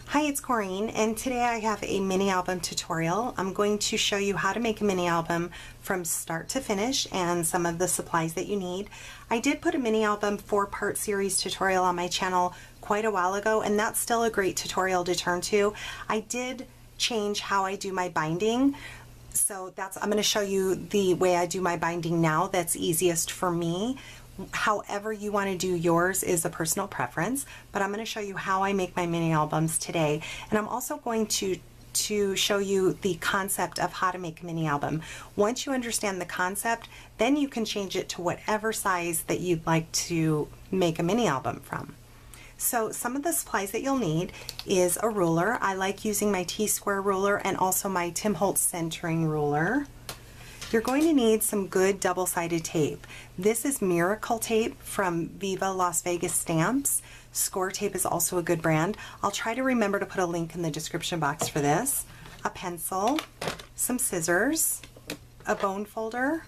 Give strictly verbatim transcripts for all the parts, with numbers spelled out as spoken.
Hi, it's Corrine, and today I have a mini album tutorial. I'm going to show you how to make a mini album from start to finish and some of the supplies that you need. I did put a mini album four-part series tutorial on my channel quite a while ago, and that's still a great tutorial to turn to. I did change how I do my binding, so that's I'm going to show you the way I do my binding now that's easiest for me. However you want to do yours is a personal preference, but I'm going to show you how I make my mini albums today. And I'm also going to to show you the concept of how to make a mini album. Once you understand the concept, then you can change it to whatever size that you'd like to make a mini album from. So some of the supplies that you'll need is a ruler. I like using my T-square ruler and also my Tim Holtz centering ruler. You're going to need some good double-sided tape. This is Miracle Tape from Viva Las Vegas Stamps. Score Tape is also a good brand. I'll try to remember to put a link in the description box for this. A pencil, some scissors, a bone folder,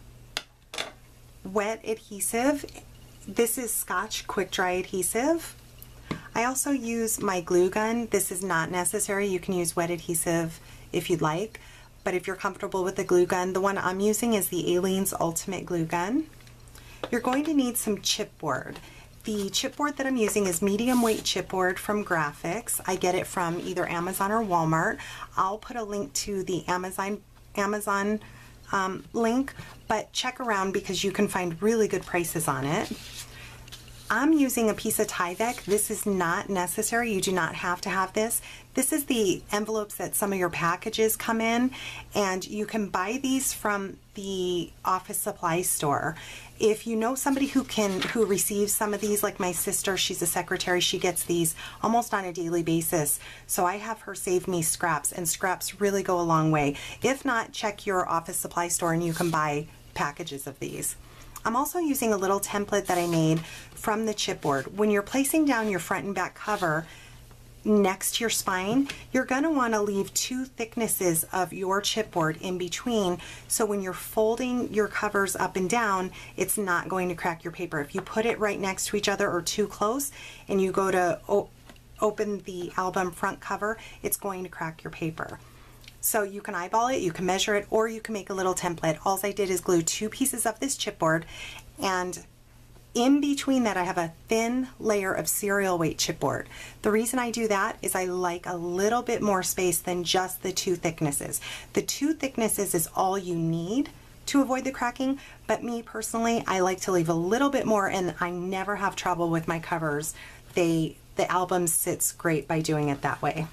wet adhesive. This is Scotch Quick Dry Adhesive. I also use my glue gun. This is not necessary. You can use wet adhesive if you'd like. But if you're comfortable with the glue gun, the one I'm using is the Aleene's Ultimate Glue Gun. You're going to need some chipboard. The chipboard that I'm using is medium weight chipboard from Graphics. I get it from either Amazon or Walmart. I'll put a link to the Amazon Amazon um, link, but check around because you can find really good prices on it. I'm using a piece of Tyvek. This is not necessary. You do not have to have this. This is the envelopes that some of your packages come in, and you can buy these from the office supply store. If you know somebody who can who receives some of these, like my sister, she's a secretary, she gets these almost on a daily basis. So I have her save me scraps, and scraps really go a long way. If not, check your office supply store and you can buy packages of these. I'm also using a little template that I made from the chipboard. When you're placing down your front and back cover next to your spine, you're going to want to leave two thicknesses of your chipboard in between, so when you're folding your covers up and down, it's not going to crack your paper. If you put it right next to each other or too close and you go to o- open the album front cover, it's going to crack your paper. So you can eyeball it, you can measure it, or you can make a little template. All I did is glue two pieces of this chipboard, and in between that I have a thin layer of serial weight chipboard. The reason I do that is I like a little bit more space than just the two thicknesses. The two thicknesses is all you need to avoid the cracking, but me personally, I like to leave a little bit more, and I never have trouble with my covers. They, the album sits great by doing it that way.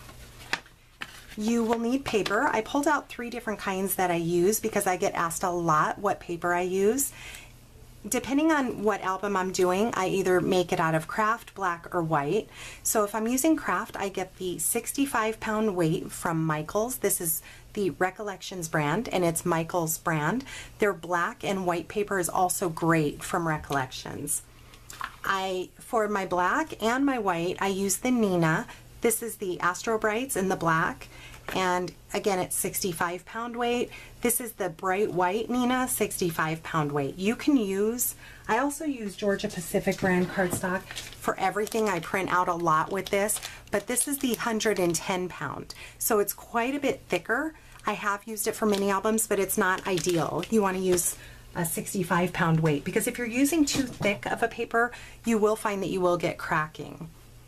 You will need paper. I pulled out three different kinds that I use because I get asked a lot what paper I use. Depending on what album I'm doing, I either make it out of craft, black, or white. So if I'm using craft, I get the sixty-five pound weight from Michaels. This is the Recollections brand, and it's Michaels brand. Their black and white paper is also great from Recollections. I, for my black and my white, I use the Neenah. This is the Astro Brights in the black, and again it's sixty-five pound weight. This is the bright white Neenah, sixty-five pound weight. You can use, I also use Georgia Pacific brand cardstock for everything. I print out a lot with this, but this is the one hundred ten pound, so it's quite a bit thicker. I have used it for mini albums, but it's not ideal. You want to use a sixty-five pound weight, because if you're using too thick of a paper, you will find that you will get cracking.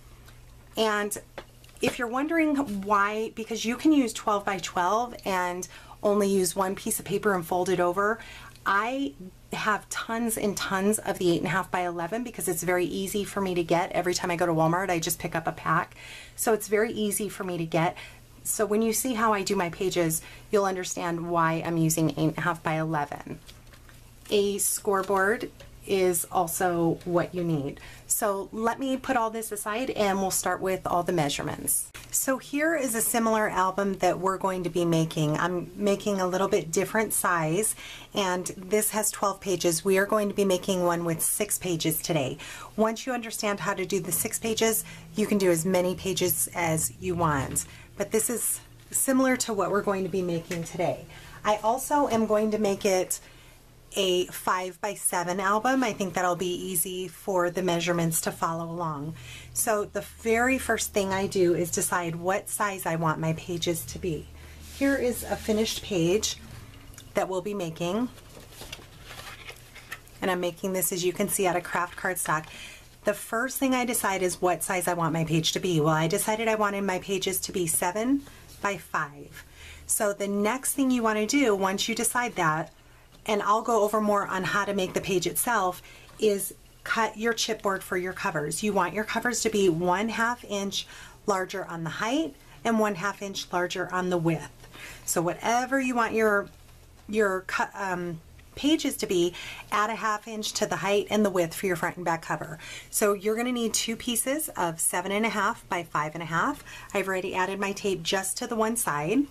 And if you're wondering why, because you can use twelve by twelve and only use one piece of paper and fold it over. I have tons and tons of the eight and a half by eleven because it's very easy for me to get. Every time I go to Walmart, I just pick up a pack. So it's very easy for me to get. So when you see how I do my pages, you'll understand why I'm using eight and a half by eleven. A scoreboard is also what you need. So let me put all this aside and we'll start with all the measurements. So here is a similar album that we're going to be making. I'm making a little bit different size, and this has twelve pages. We are going to be making one with six pages today. Once you understand how to do the six pages, you can do as many pages as you want. But this is similar to what we're going to be making today. I also am going to make it a five by seven album. I think that'll be easy for the measurements to follow along. So the very first thing I do is decide what size I want my pages to be. Here is a finished page that we'll be making. And I'm making this, as you can see, out of craft cardstock. The first thing I decide is what size I want my page to be. Well, I decided I wanted my pages to be seven by five. So the next thing you want to do once you decide that, and I'll go over more on how to make the page itself, is cut your chipboard for your covers. You want your covers to be one half inch larger on the height and one half inch larger on the width. So whatever you want your your um, pages to be, add a half inch to the height and the width for your front and back cover. So you're going to need two pieces of seven and a half by five and a half. I've already added my tape just to the one side.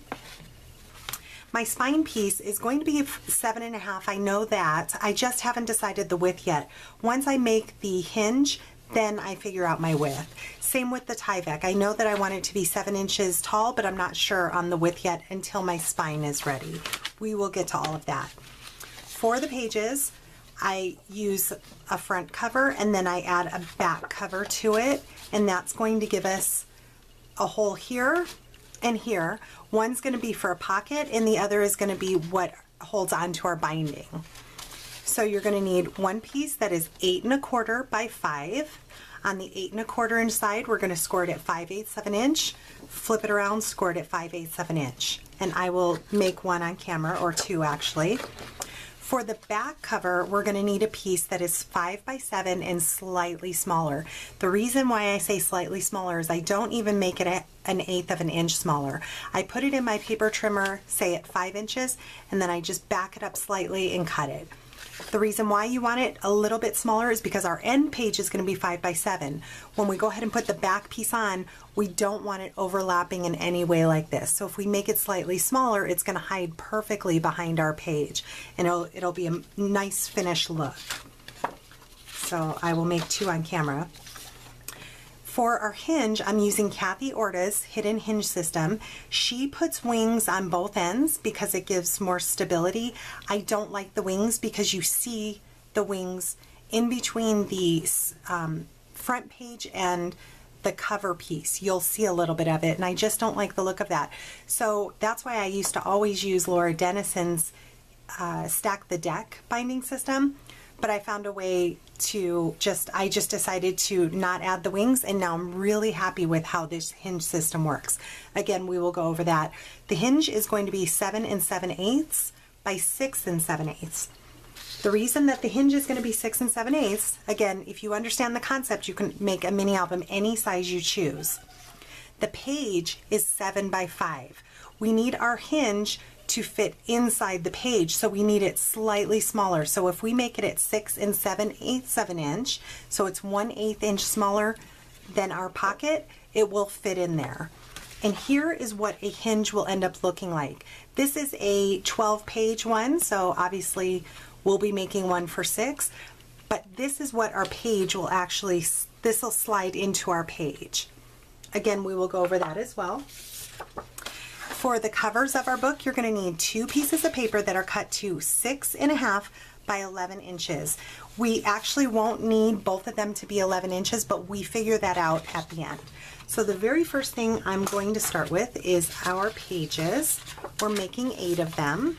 My spine piece is going to be seven and a half. I know that. I just haven't decided the width yet. Once I make the hinge, then I figure out my width. Same with the Tyvek. I know that I want it to be seven inches tall, but I'm not sure on the width yet until my spine is ready. We will get to all of that. For the pages, I use a front cover and then I add a back cover to it, and that's going to give us a hole here and here. One's going to be for a pocket and the other is going to be what holds on to our binding. So you're going to need one piece that is eight and a quarter by five. On the eight and a quarter inch side, we're going to score it at five eighths of an inch, flip it around, score it at five eighths of an inch. And I will make one on camera, or two actually. For the back cover, we're going to need a piece that is five by seven and slightly smaller. The reason why I say slightly smaller is I don't even make it a, an eighth of an inch smaller. I put it in my paper trimmer, say at five inches, and then I just back it up slightly and cut it. The reason why you want it a little bit smaller is because our end page is going to be five by seven. When we go ahead and put the back piece on, we don't want it overlapping in any way like this. So if we make it slightly smaller, it's going to hide perfectly behind our page, and it'll, it'll be a nice finished look. So I will make two on camera. For our hinge, I'm using Kathy Orta's Hidden Hinge System. She puts wings on both ends because it gives more stability. I don't like the wings because you see the wings in between the um, front page and the cover piece. You'll see a little bit of it, and I just don't like the look of that. So that's why I used to always use Laura Dennison's uh, Stack the Deck binding system. But I found a way to just, I just decided to not add the wings, and now I'm really happy with how this hinge system works. Again, we will go over that. The hinge is going to be seven and seven eighths by six and seven eighths. The reason that the hinge is going to be six and seven eighths, again, if you understand the concept, you can make a mini album any size you choose. The page is seven by five. We need our hinge to fit inside the page, so we need it slightly smaller. So if we make it at six and seven eighths of an inch, so it's one eighth inch smaller than our pocket, it will fit in there. And here is what a hinge will end up looking like. This is a twelve page one, so obviously we'll be making one for six, but this is what our page will actually, this will slide into our page. Again, we will go over that as well. For the covers of our book, you're going to need two pieces of paper that are cut to six and a half by eleven inches. We actually won't need both of them to be eleven inches, but we figure that out at the end. So the very first thing I'm going to start with is our pages. We're making eight of them.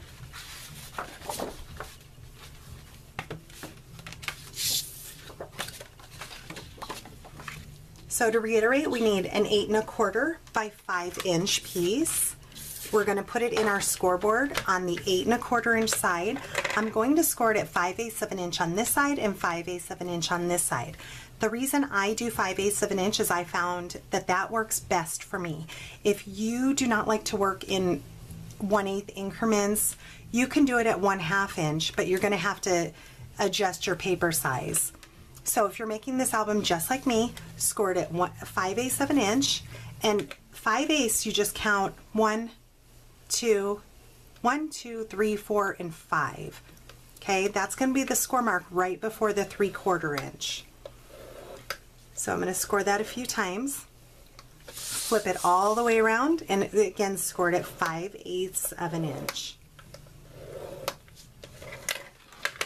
So to reiterate, we need an eight and a quarter by five inch piece. We're going to put it in our scoreboard on the eight and a quarter inch side. I'm going to score it at five eighths of an inch on this side and five eighths of an inch on this side. The reason I do five eighths of an inch is I found that that works best for me. If you do not like to work in one eighth increments, you can do it at one half inch, but you're going to have to adjust your paper size. So if you're making this album just like me, score it at one, five eighths of an inch, and five eighths you just count one, two, one, two, three, four, and five. Okay, that's going to be the score mark right before the three quarter inch. So I'm going to score that a few times, flip it all the way around, and again score it at five eighths of an inch.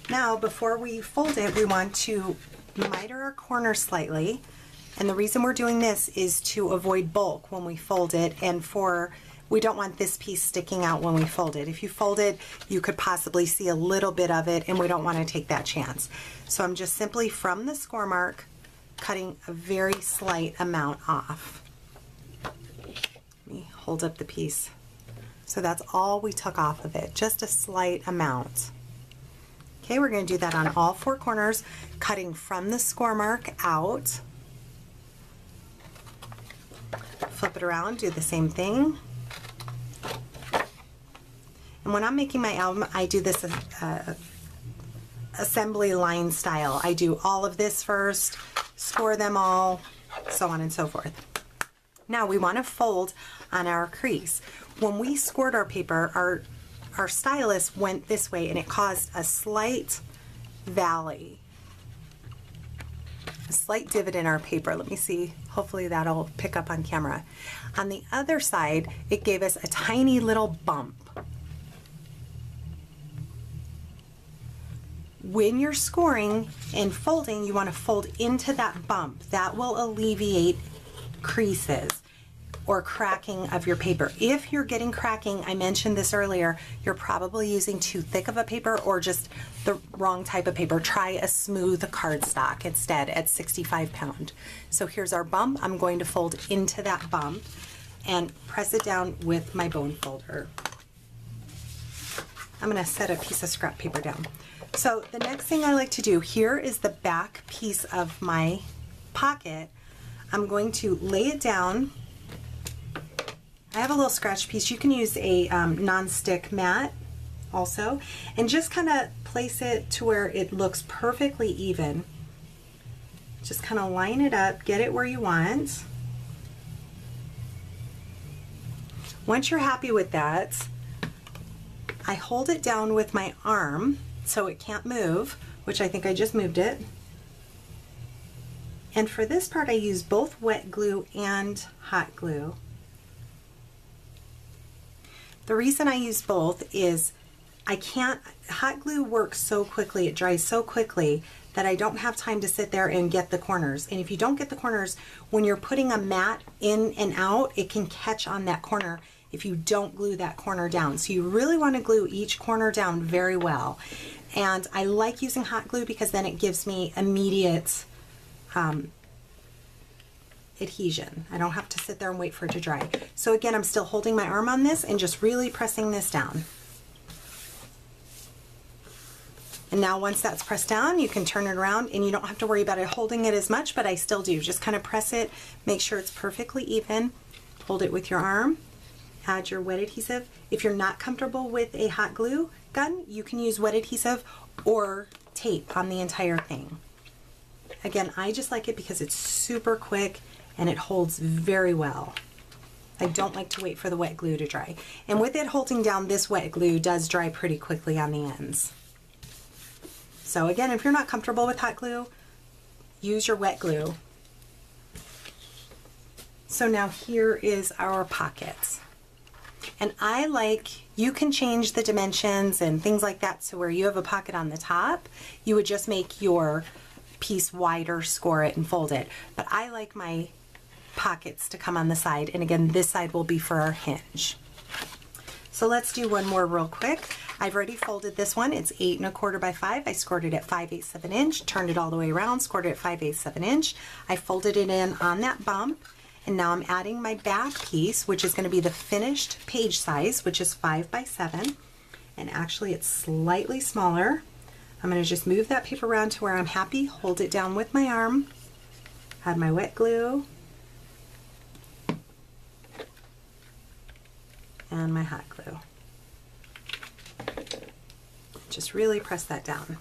Now, before we fold it, we want to miter our corners slightly. And the reason we're doing this is to avoid bulk when we fold it, and for we don't want this piece sticking out when we fold it. If you fold it, you could possibly see a little bit of it, and we don't want to take that chance. So I'm just simply from the score mark cutting a very slight amount off. Let me hold up the piece. So that's all we took off of it, just a slight amount. Okay, we're going to do that on all four corners, cutting from the score mark out. Flip it around, do the same thing. And when I'm making my album, I do this uh, assembly line style. I do all of this first, score them all, so on and so forth. Now we want to fold on our crease. When we scored our paper, our, our stylus went this way and it caused a slight valley, a slight divot in our paper. Let me see, hopefully that'll pick up on camera. On the other side, it gave us a tiny little bump. When you're scoring and folding, you want to fold into that bump. That will alleviate creases or cracking of your paper. If you're getting cracking, I mentioned this earlier, you're probably using too thick of a paper or just the wrong type of paper. Try a smooth cardstock instead at sixty-five pound. So here's our bump. I'm going to fold into that bump and press it down with my bone folder. I'm going to set a piece of scrap paper down. So the next thing I like to do, here is the back piece of my pocket. I'm going to lay it down. I have a little scratch piece. You can use a um, non-stick mat also, and just kind of place it to where it looks perfectly even. Just kind of line it up, get it where you want. Once you're happy with that, I hold it down with my arm so it can't move, which I think I just moved it. And for this part, I use both wet glue and hot glue. The reason I use both is I can't, hot glue works so quickly, it dries so quickly that I don't have time to sit there and get the corners. And if you don't get the corners, when you're putting a mat in and out, it can catch on that corner if you don't glue that corner down. So you really want to glue each corner down very well. And I like using hot glue because then it gives me immediate um, adhesion. I don't have to sit there and wait for it to dry. So again, I'm still holding my arm on this and just really pressing this down. And now once that's pressed down, you can turn it around and you don't have to worry about it holding it as much, but I still do. Just kind of press it, make sure it's perfectly even. Hold it with your arm, add your wet adhesive. If you're not comfortable with a hot glue gun, you can use wet adhesive or tape on the entire thing. Again, I just like it because it's super quick and it holds very well. I don't like to wait for the wet glue to dry. And with it holding down, this wet glue does dry pretty quickly on the ends. So again, if you're not comfortable with hot glue, use your wet glue. So now here is our pockets. And I like, you can change the dimensions and things like that, so where you have a pocket on the top, you would just make your piece wider, score it, and fold it. But I like my pockets to come on the side, and again, this side will be for our hinge. So let's do one more real quick. I've already folded this one. It's eight and a quarter by five. I scored it at five eighths of an inch, turned it all the way around, scored it at five eighths of an inch. I folded it in on that bump, and now I'm adding my back piece, which is going to be the finished page size, which is five by seven, and actually it's slightly smaller. I'm going to just move that paper around to where I'm happy, hold it down with my arm, add my wet glue, and my hot glue. Just really press that down.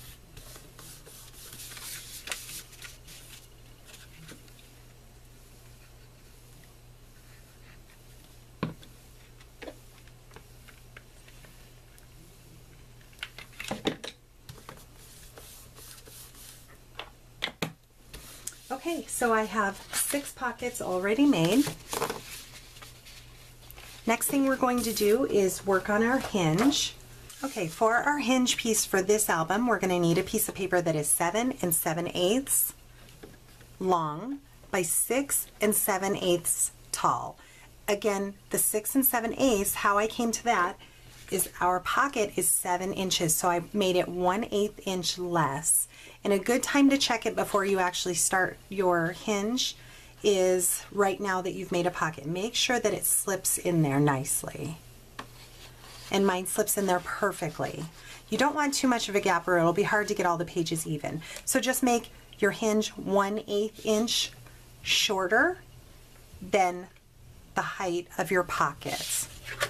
Okay, so I have six pockets already made. Next thing we're going to do is work on our hinge. Okay, for our hinge piece for this album, we're going to need a piece of paper that is seven and seven eighths long by six and seven eighths tall. Again, the six and seven eighths, how I came to that is our pocket is seven inches, so I made it one eighth inch less. And a good time to check it before you actually start your hinge is right now that you've made a pocket. Make sure that it slips in there nicely. And mine slips in there perfectly. You don't want too much of a gap or it'll be hard to get all the pages even. So just make your hinge one eighth inch shorter than the height of your pockets.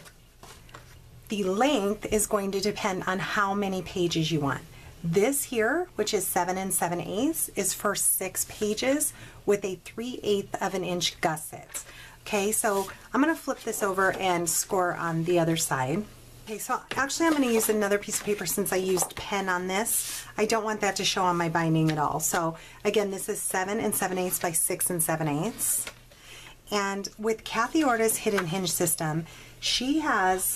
The length is going to depend on how many pages you want. This here, which is seven and seven eighths, is for six pages with a three eighths of an inch gusset. Okay, so I'm gonna flip this over and score on the other side. Okay, so actually I'm going to use another piece of paper since I used pen on this. I don't want that to show on my binding at all. So again, this is seven and seven eighths by six and seven eighths. And with Kathy Orta's Hidden Hinge System, she has,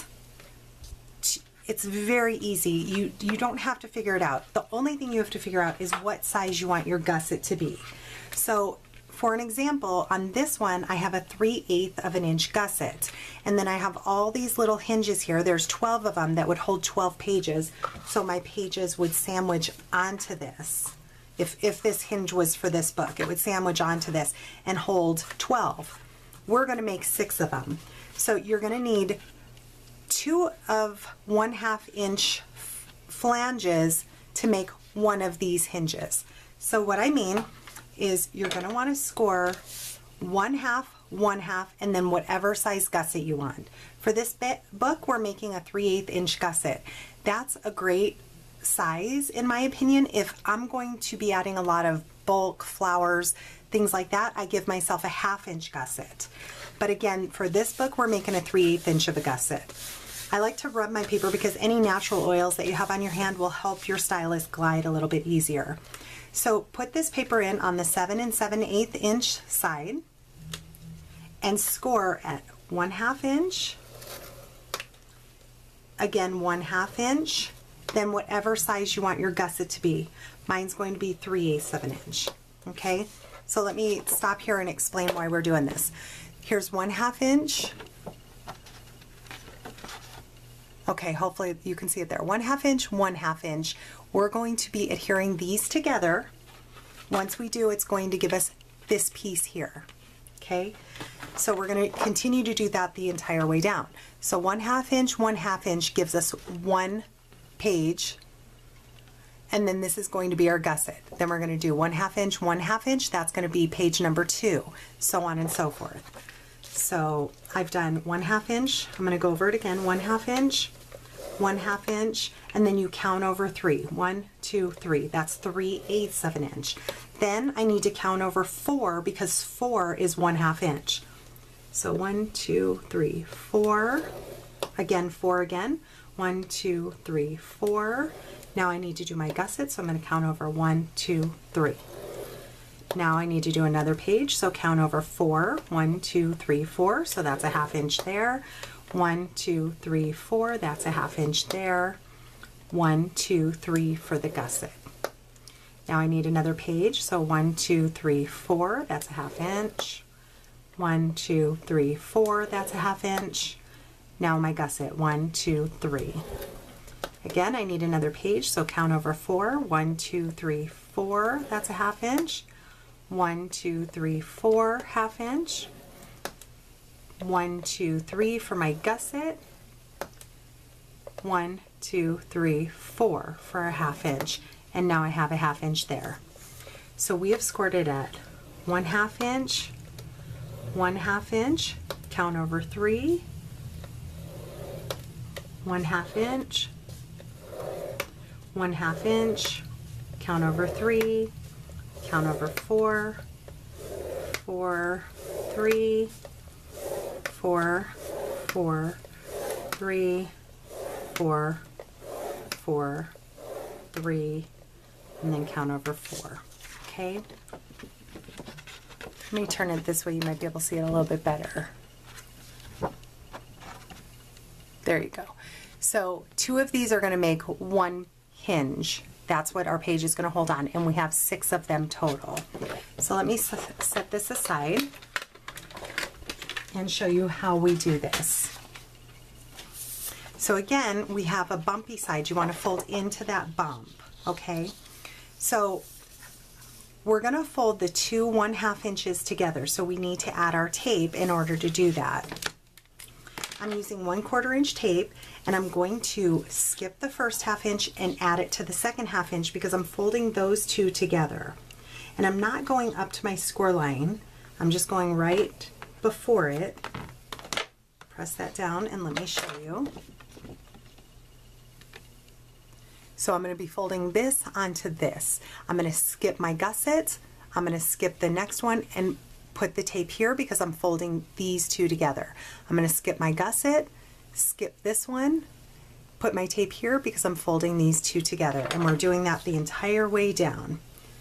it's very easy. You, you don't have to figure it out. The only thing you have to figure out is what size you want your gusset to be. So for an example, on this one, I have a three eighths of an inch gusset. And then I have all these little hinges here. There's twelve of them that would hold twelve pages. So my pages would sandwich onto this. If, if this hinge was for this book, it would sandwich onto this and hold twelve. We're gonna make six of them. So you're gonna need two of one half inch flanges to make one of these hinges. So what I mean is you're going to want to score one half, one half, and then whatever size gusset you want. For this bit, book, we're making a three eighths inch gusset. That's a great size, in my opinion. If I'm going to be adding a lot of bulk, flowers, things like that, I give myself a half inch gusset. But again, for this book, we're making a three eighths inch of a gusset. I like to rub my paper because any natural oils that you have on your hand will help your stylus glide a little bit easier. So put this paper in on the seven and seven eighths inch side and score at one half inch, again one half inch, then whatever size you want your gusset to be. Mine's going to be three eighths of an inch. Okay, so let me stop here and explain why we're doing this. Here's one half inch. Okay, hopefully you can see it there. One half inch, one half inch. We're going to be adhering these together. Once we do, it's going to give us this piece here. Okay, so we're going to continue to do that the entire way down. So one half inch, one half inch gives us one page, and then this is going to be our gusset. Then we're going to do one half inch, one half inch. That's going to be page number two, so on and so forth. So I've done one half inch. I'm going to go over it again. One half inch, one half inch, and then you count over three. One, two, three. That's three eighths of an inch. Then I need to count over four because four is one half inch. So one, two, three, four. Again, four again. One, two, three, four. Now I need to do my gusset, so I'm going to count over one, two, three. Now I need to do another page, so count over four. One, two, three, four. So that's a half inch there. One, two, three, four. That's a half inch there. One, two, three for the gusset. Now I need another page, so one, two, three, four. That's a half inch. One, two, three, four. That's a half inch. Now my gusset. One, two, three. Again, I need another page, so count over four. One, two, three, four. That's a half inch. One, two, three, four, half inch. One, two, three for my gusset. One, two, three, four for a half inch. And now I have a half inch there. So we have scored it at one half inch, one half inch, count over three, one half inch, one half inch, count over three, count over four, four, three, four, four, three, four, four, three, and then count over four. Okay? Let me turn it this way, you might be able to see it a little bit better. There you go. So two of these are going to make one hinge. That's what our page is going to hold on, and we have six of them total. So let me set this aside and show you how we do this. So again, we have a bumpy side. You want to fold into that bump, okay? So we're going to fold the two one half inches together, so we need to add our tape in order to do that. I'm using one quarter inch tape, and I'm going to skip the first half inch and add it to the second half inch because I'm folding those two together. And I'm not going up to my score line, I'm just going right before it. Press that down and let me show you. So I'm going to be folding this onto this. I'm going to skip my gusset, I'm going to skip the next one and put the tape here because I'm folding these two together. I'm going to skip my gusset, skip this one, put my tape here because I'm folding these two together, and we're doing that the entire way down.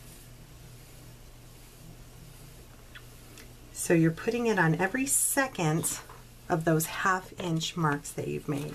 So you're putting it on every second of those half inch marks that you've made.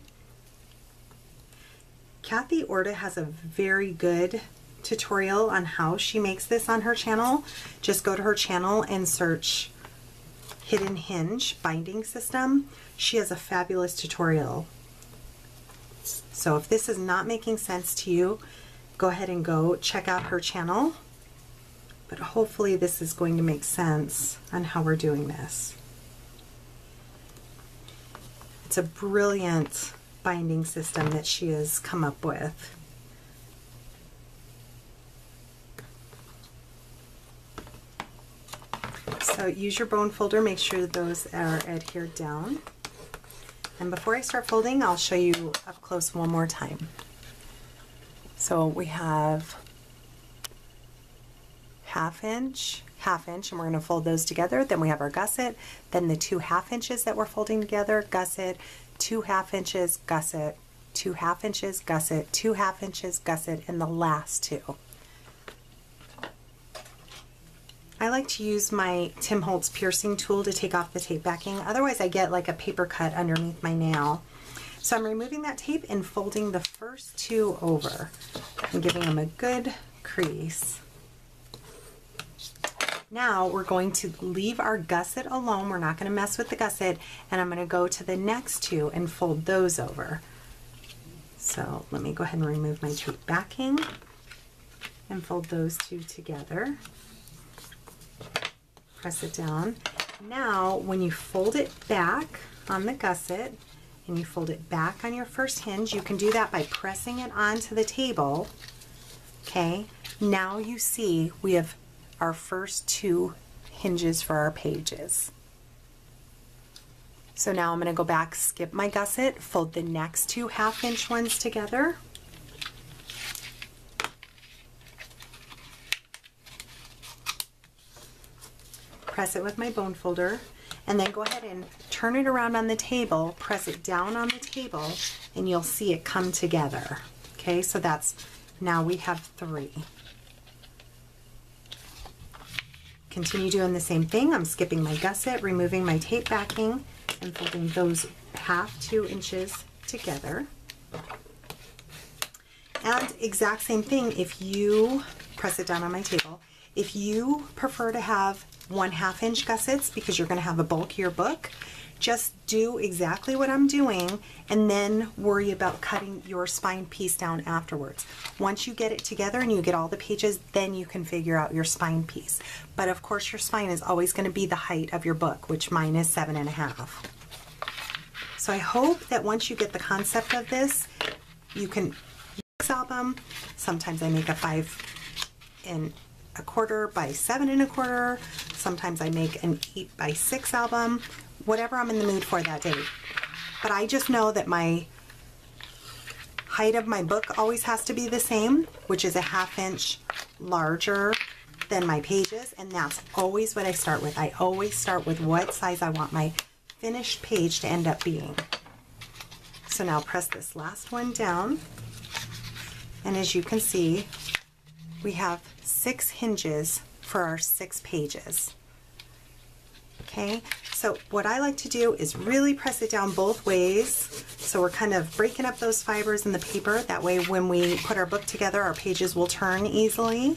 Kathy Orta has a very good tutorial on how she makes this on her channel. Just go to her channel and search Hidden Hinge Binding System. She has a fabulous tutorial. So if this is not making sense to you, go ahead and go check out her channel. But hopefully this is going to make sense on how we're doing this. It's a brilliant binding system that she has come up with. So use your bone folder, make sure those are adhered down. And before I start folding, I'll show you up close one more time. So we have half inch, half inch, and we're going to fold those together. Then we have our gusset, then the two half inches that we're folding together, gusset, two half inches, gusset, two half inches, gusset, two half inches, gusset, and the last two. I like to use my Tim Holtz piercing tool to take off the tape backing. Otherwise I get like a paper cut underneath my nail. So I'm removing that tape and folding the first two over and giving them a good crease. Now we're going to leave our gusset alone. We're not going to mess with the gusset, and I'm going to go to the next two and fold those over. So let me go ahead and remove my tape backing and fold those two together. Press it down. Now when you fold it back on the gusset and you fold it back on your first hinge, you can do that by pressing it onto the table. Okay, now you see we have our first two hinges for our pages. So now I'm going to go back, skip my gusset, fold the next two half inch ones together. Press it with my bone folder, and then go ahead and turn it around on the table, press it down on the table, and you'll see it come together. Okay, so that's, now we have three. Continue doing the same thing. I'm skipping my gusset, removing my tape backing, and folding those half two inches together. And exact same thing, if you press it down on my table, if you prefer to have one half inch gussets because you're going to have a bulkier book, just do exactly what I'm doing and then worry about cutting your spine piece down afterwards. Once you get it together and you get all the pages, then you can figure out your spine piece. But of course your spine is always going to be the height of your book, which mine is seven and a half. So I hope that once you get the concept of this, you can use this album. Sometimes I make a five and a quarter by seven and a quarter. Sometimes I make an eight by six album, whatever I'm in the mood for that day. But I just know that my height of my book always has to be the same, which is a half inch larger than my pages, and that's always what I start with. I always start with what size I want my finished page to end up being. So now press this last one down, and as you can see, we have six hinges for our six pages. Okay, so what I like to do is really press it down both ways So we're kind of breaking up those fibers in the paper. That way when we put our book together, our pages will turn easily.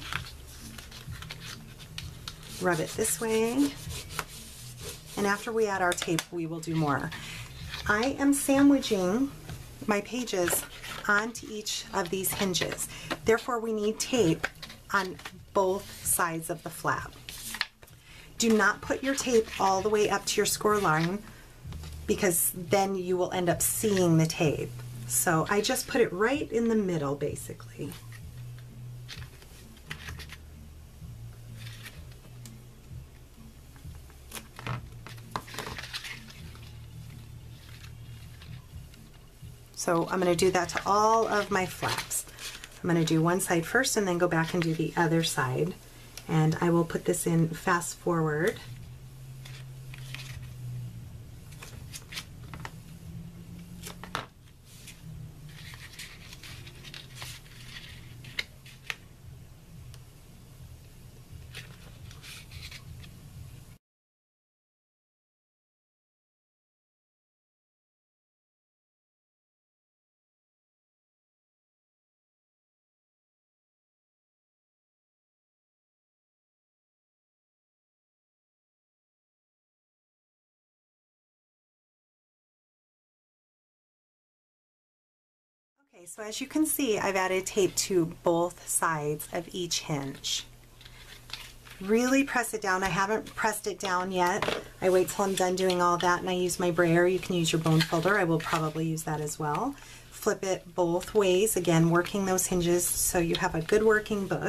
Rub it this way. And after we add our tape, we will do more. I am sandwiching my pages onto each of these hinges. Therefore, we need tape on both sides of the flap. Do not put your tape all the way up to your score line, because then you will end up seeing the tape. So I just put it right in the middle, basically. So I'm going to do that to all of my flaps. I'm going to do one side first and then go back and do the other side. And I will put this in fast forward. Okay, so as you can see, I've added tape to both sides of each hinge. Really press it down. I haven't pressed it down yet. I wait till I'm done doing all that and I use my brayer. You can use your bone folder. I will probably use that as well. Flip it both ways, again, working those hinges so you have a good working book.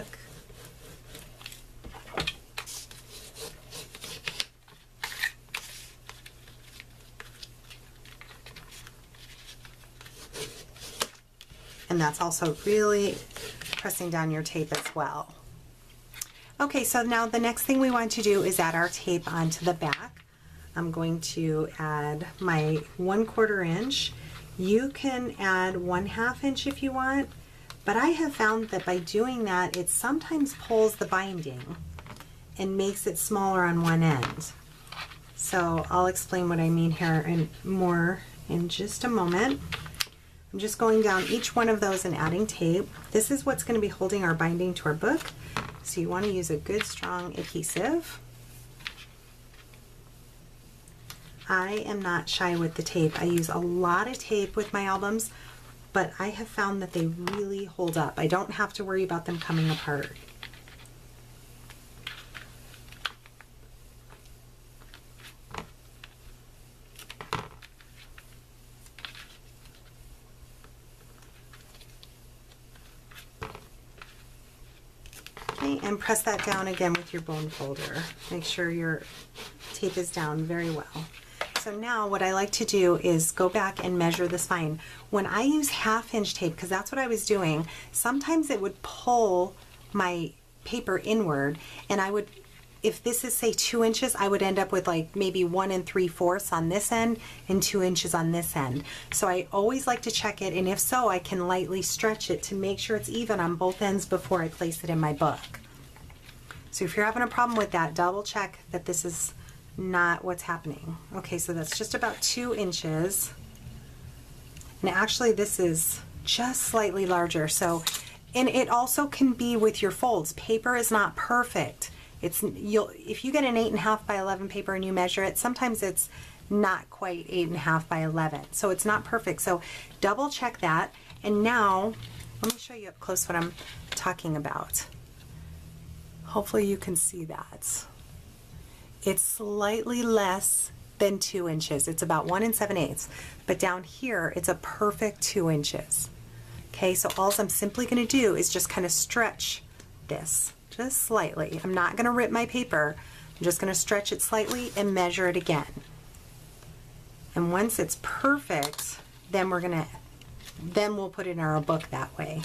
And that's also really pressing down your tape as well. Okay, so now the next thing we want to do is add our tape onto the back. I'm going to add my one quarter inch. You can add one half inch if you want, but I have found that by doing that, it sometimes pulls the binding and makes it smaller on one end. So I'll explain what I mean here and more in just a moment. I'm just going down each one of those and adding tape. This is what's going to be holding our binding to our book. So you want to use a good strong adhesive. I am not shy with the tape. I use a lot of tape with my albums, but I have found that they really hold up. I don't have to worry about them coming apart. And press that down again with your bone folder. Make sure your tape is down very well. So now what I like to do is go back and measure the spine. When I use half inch tape, because that's what I was doing, sometimes it would pull my paper inward, and I would, if this is say two inches, I would end up with like maybe one and three fourths on this end and two inches on this end. So I always like to check it, and if so, I can lightly stretch it to make sure it's even on both ends before I place it in my book. So if you're having a problem with that, double check that this is not what's happening. Okay, so that's just about two inches. And actually this is just slightly larger. So, and it also can be with your folds. Paper is not perfect. It's, you'll, if you get an eight and a half by eleven paper and you measure it, sometimes it's not quite eight and a half by eleven. So it's not perfect. So double check that. And now, let me show you up close what I'm talking about. Hopefully you can see that. It's slightly less than two inches. It's about one and seven eighths. But down here, it's a perfect two inches. Okay, so all I'm simply gonna do is just kind of stretch this, just slightly. I'm not gonna rip my paper. I'm just gonna stretch it slightly and measure it again. And once it's perfect, then we're gonna, then we'll put it in our book that way.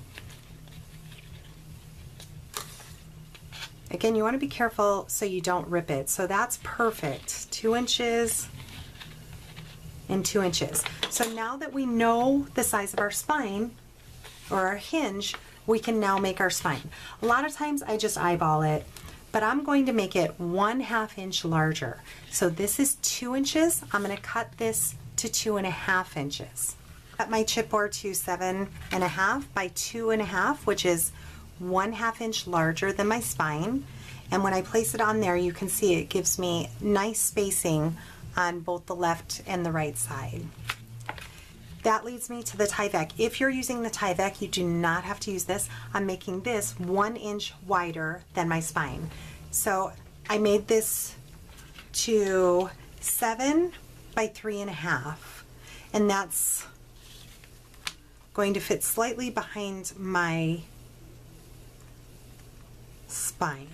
Again, you want to be careful so you don't rip it. So that's perfect. Two inches and two inches. So now that we know the size of our spine or our hinge, we can now make our spine. A lot of times I just eyeball it, but I'm going to make it one half inch larger. So this is two inches. I'm going to cut this to two and a half inches. Cut my chipboard to seven and a half by two and a half, which is one half inch larger than my spine. And when I place it on there, you can see it gives me nice spacing on both the left and the right side. That leads me to the Tyvek. If you're using the Tyvek, you do not have to use this. I'm making this one inch wider than my spine. So I made this to seven by three and a half, and that's going to fit slightly behind my spine.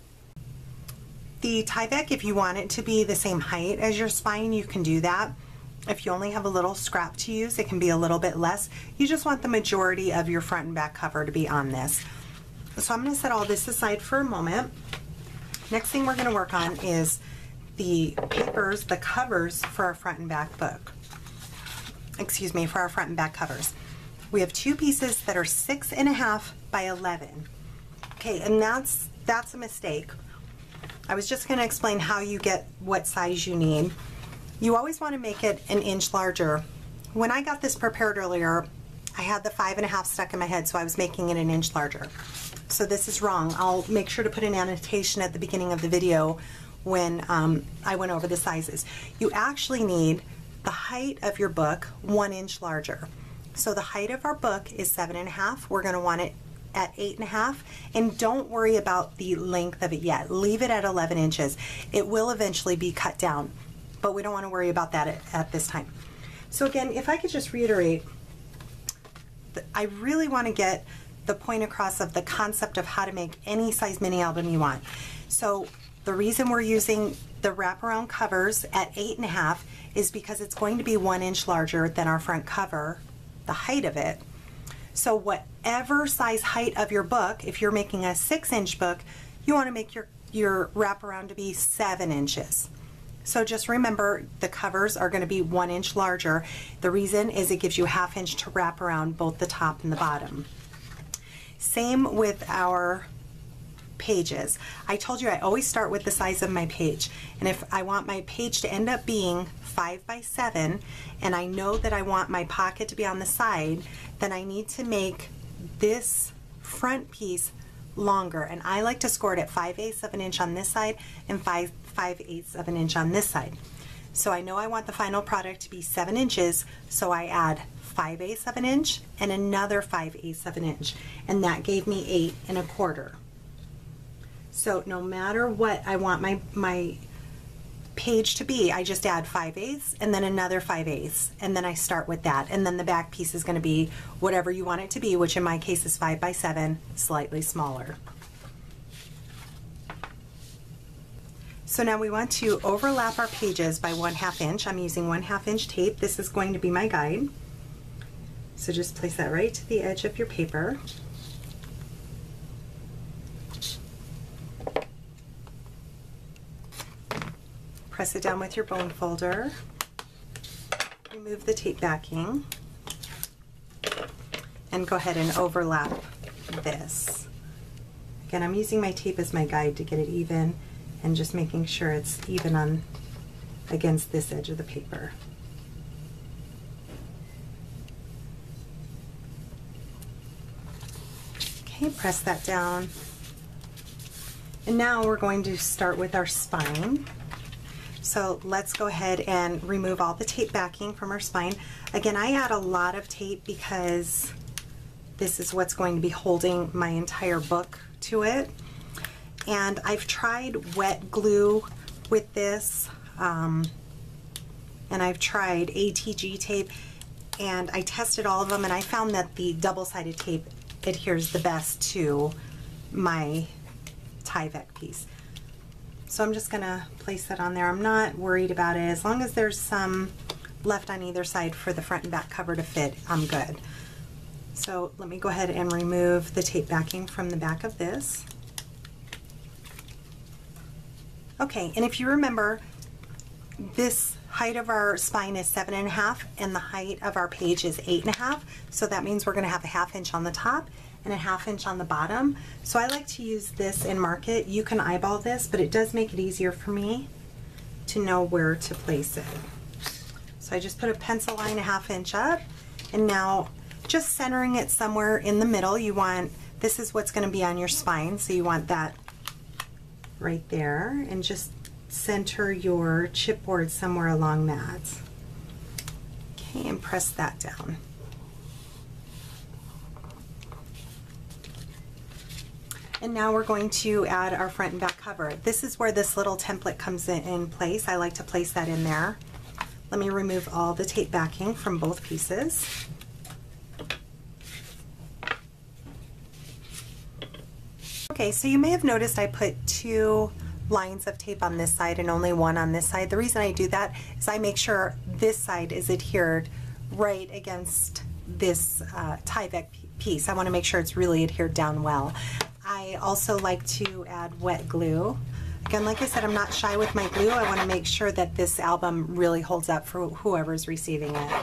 The Tyvek, if you want it to be the same height as your spine, you can do that. If you only have a little scrap to use, it can be a little bit less. You just want the majority of your front and back cover to be on this. So I'm going to set all this aside for a moment. Next thing we're going to work on is the papers, the covers for our front and back book. Excuse me, for our front and back covers. We have two pieces that are six and a half by eleven. Okay, and that's that's a mistake. I was just going to explain how you get what size you need. You always want to make it an inch larger. When I got this prepared earlier, I had the five and a half stuck in my head, so I was making it an inch larger. So this is wrong. I'll make sure to put an annotation at the beginning of the video when um, I went over the sizes. You actually need the height of your book one inch larger. So the height of our book is seven and a half. We're going to want it at eight and a half, and don't worry about the length of it yet. Leave it at eleven inches. It will eventually be cut down, but we don't want to worry about that at, at this time. So again, if I could just reiterate, I really want to get the point across of the concept of how to make any size mini album you want. So the reason we're using the wraparound covers at eight and a half is because it's going to be one inch larger than our front cover, the height of it. So whatever size height of your book, if you're making a six inch book, you want to make your, your wraparound to be seven inches. So just remember, the covers are going to be one inch larger. The reason is it gives you a half inch to wrap around both the top and the bottom. Same with our pages. I told you I always start with the size of my page, and if I want my page to end up being five by seven, and I know that I want my pocket to be on the side, then I need to make this front piece longer, and I like to score it at five eighths of an inch on this side and five five eighths of an inch on this side. So I know I want the final product to be seven inches, so I add five eighths of an inch and another five eighths of an inch, and that gave me eight and a quarter. So no matter what I want my my page to be, I just add five eighths and then another five eighths, and then I start with that, and then the back piece is going to be whatever you want it to be, which in my case is five by seven, slightly smaller. So now we want to overlap our pages by one half inch. I'm using one half inch tape. This is going to be my guide. So just place that right to the edge of your paper. Press it down with your bone folder. Remove the tape backing and go ahead and overlap this. Again, I'm using my tape as my guide to get it even, and just making sure it's even on against this edge of the paper. Okay, press that down. And now we're going to start with our spine. So let's go ahead and remove all the tape backing from our spine. Again, I add a lot of tape because this is what's going to be holding my entire book to it. And I've tried wet glue with this, um, and I've tried A T G tape, and I tested all of them, and I found that the double-sided tape adheres the best to my Tyvek piece. So I'm just going to place that on there. I'm not worried about it. As long as there's some left on either side for the front and back cover to fit, I'm good. So let me go ahead and remove the tape backing from the back of this. Okay, and if you remember, this height of our spine is seven and a half, and the height of our page is eight and a half. So that means we're going to have a half inch on the top and a half inch on the bottom. So I like to use this and mark it. You can eyeball this, but it does make it easier for me to know where to place it. So So I just put a pencil line a half inch up, and now just centering it somewhere in the middle. You want, this is what's going to be on your spine, so you want that right there, and just center your chipboard somewhere along that. Okay, and press that down. And now we're going to add our front and back cover. This is where this little template comes in, in place. I like to place that in there. Let me remove all the tape backing from both pieces. Okay, so you may have noticed I put two lines of tape on this side and only one on this side. The reason I do that is I make sure this side is adhered right against this uh, Tyvek piece. I want to make sure it's really adhered down well. I also like to add wet glue. Again, like I said, I'm not shy with my glue. I want to make sure that this album really holds up for whoever's receiving it.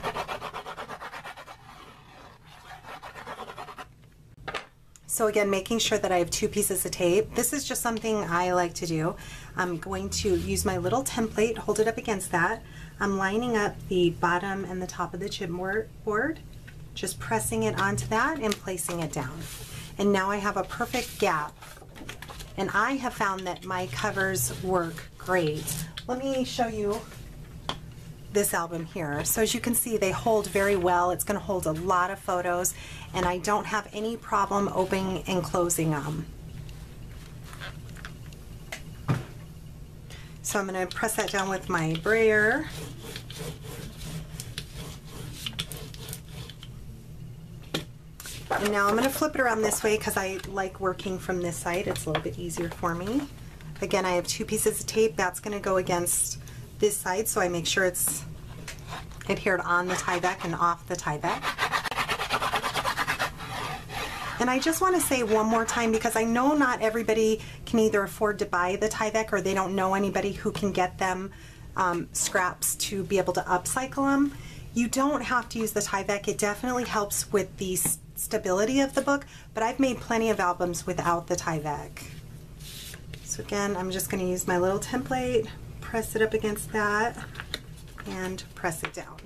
So again, making sure that I have two pieces of tape. This is just something I like to do. I'm going to use my little template, hold it up against that. I'm lining up the bottom and the top of the chipboard, just pressing it onto that and placing it down. And now I have a perfect gap. And I have found that my covers work great. Let me show you this album here. So as you can see, they hold very well. It's going to hold a lot of photos, and I don't have any problem opening and closing them. So I'm going to press that down with my brayer. And now I'm going to flip it around this way because I like working from this side. It's a little bit easier for me. Again, I have two pieces of tape. That's going to go against this side, so I make sure it's adhered on the Tyvek and off the Tyvek. And I just want to say one more time, because I know not everybody can either afford to buy the Tyvek or they don't know anybody who can get them um, scraps to be able to upcycle them. You don't have to use the Tyvek. It definitely helps with the stability of the book, but I've made plenty of albums without the Tyvek. So again, I'm just going to use my little template, press it up against that, and press it down.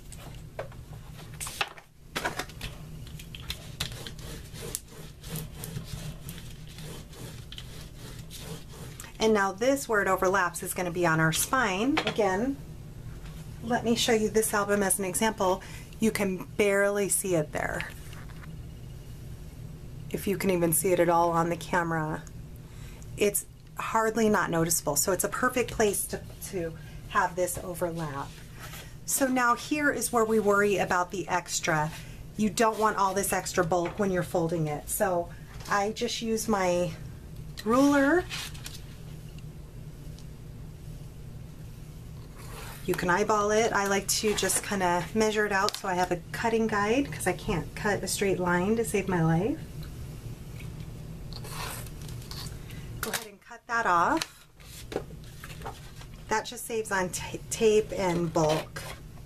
And now this, where it overlaps, is going to be on our spine. Again, let me show you this album as an example. You can barely see it there, if you can even see it at all on the camera. It's hardly not noticeable, so it's a perfect place to, to have this overlap. So now here is where we worry about the extra. You don't want all this extra bulk when you're folding it. So I just use my ruler. You can eyeball it. I like to just kind of measure it out so I have a cutting guide, because I can't cut a straight line to save my life. Go ahead and cut that off. That just saves on tape and bulk.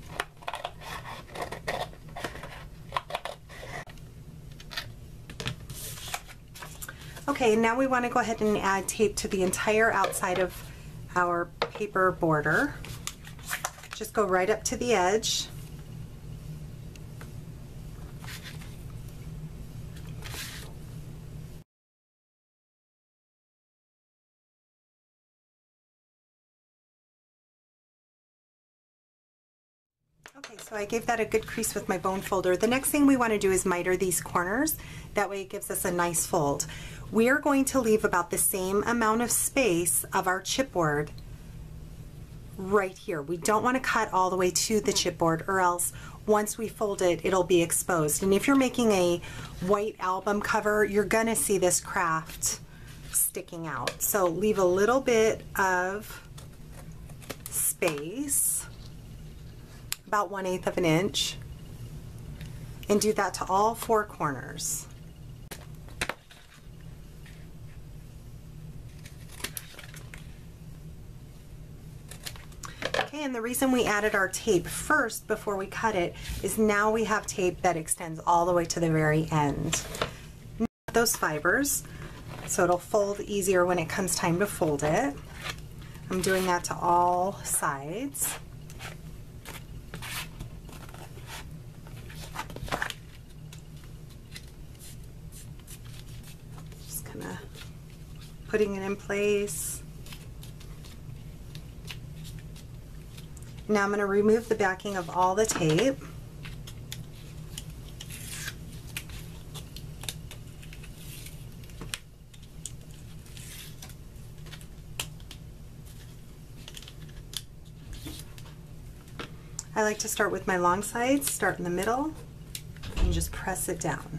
Okay, now we want to go ahead and add tape to the entire outside of our paper border. Just go right up to the edge. Okay, so I gave that a good crease with my bone folder. The next thing we want to do is miter these corners. That way it gives us a nice fold. We are going to leave about the same amount of space of our chipboard right here. We don't want to cut all the way to the chipboard, or else once we fold it, it'll be exposed. And if you're making a white album cover, you're going to see this craft sticking out. So leave a little bit of space, about one eighth of an inch, and do that to all four corners. Okay, and the reason we added our tape first before we cut it is now we have tape that extends all the way to the very end. Those fibers, so it'll fold easier when it comes time to fold it. I'm doing that to all sides. putting it in place. Now I'm going to remove the backing of all the tape. I like to start with my long sides, start in the middle, and just press it down.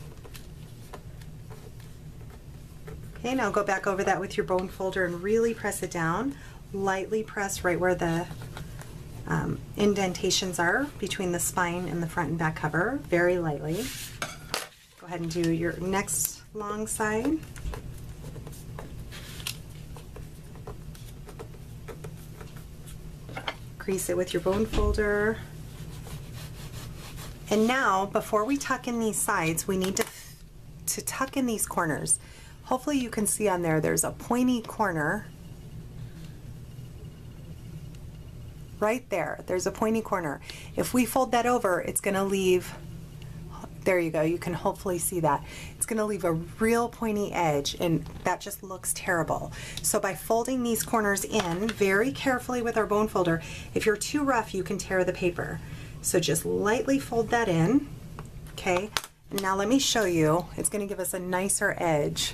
Okay, now go back over that with your bone folder and really press it down. Lightly press right where the um, indentations are between the spine and the front and back cover, very lightly. Go ahead and do your next long side. Crease it with your bone folder. And now, before we tuck in these sides, we need to, to tuck in these corners. Hopefully you can see on there, there's a pointy corner. Right there, there's a pointy corner. If we fold that over, it's gonna leave, there you go, you can hopefully see that. It's gonna leave a real pointy edge, and that just looks terrible. So by folding these corners in very carefully with our bone folder, if you're too rough, you can tear the paper. So just lightly fold that in, okay? And now let me show you, it's gonna give us a nicer edge.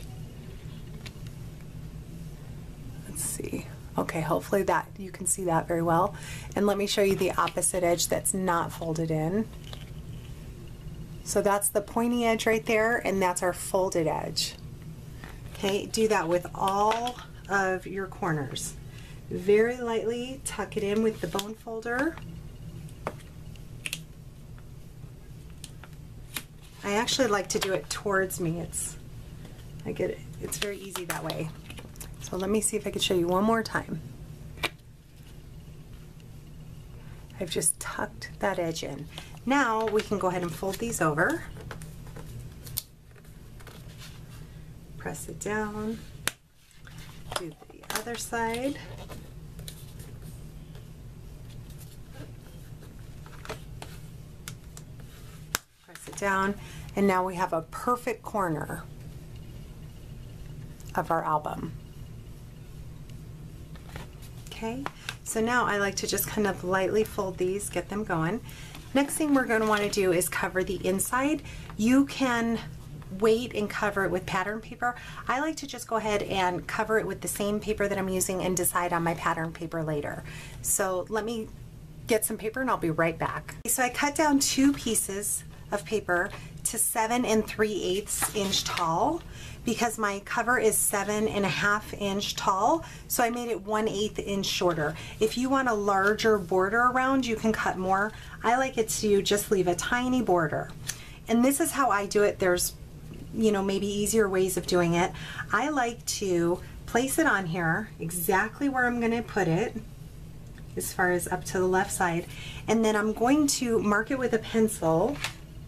Let's see. Okay, hopefully that, you can see that very well. And let me show you the opposite edge that's not folded in. So that's the pointy edge right there, and that's our folded edge. Okay, do that with all of your corners. Very lightly tuck it in with the bone folder. I actually like to do it towards me. It's, I get it, it's very easy that way. So let me see if I can show you one more time. I've just tucked that edge in. Now we can go ahead and fold these over. Press it down. Do the other side. Press it down. And now we have a perfect corner of our album. Okay, so now I like to just kind of lightly fold these, get them going. Next thing we're going to want to do is cover the inside. You can wait and cover it with pattern paper. I like to just go ahead and cover it with the same paper that I'm using and decide on my pattern paper later. So let me get some paper and I'll be right back. So I cut down two pieces of paper to seven and three eighths inch tall because my cover is seven and a half inch tall, so I made it one eighth inch shorter. If you want a larger border around, you can cut more. I like it to just leave a tiny border. And this is how I do it. There's, you know, maybe easier ways of doing it. I like to place it on here exactly where I'm gonna put it, as far as up to the left side, and then I'm going to mark it with a pencil.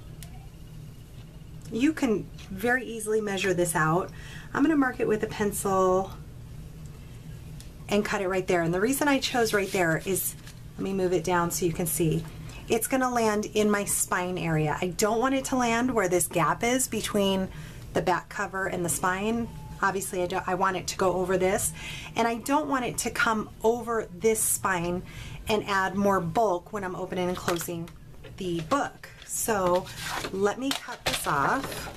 You can very easily measure this out. I'm going to mark it with a pencil and cut it right there. And the reason I chose right there is, let me move it down so you can see, it's going to land in my spine area. I don't want it to land where this gap is between the back cover and the spine. Obviously I, don't, I want it to go over this, and I don't want it to come over this spine and add more bulk when I'm opening and closing the book. So let me cut this off.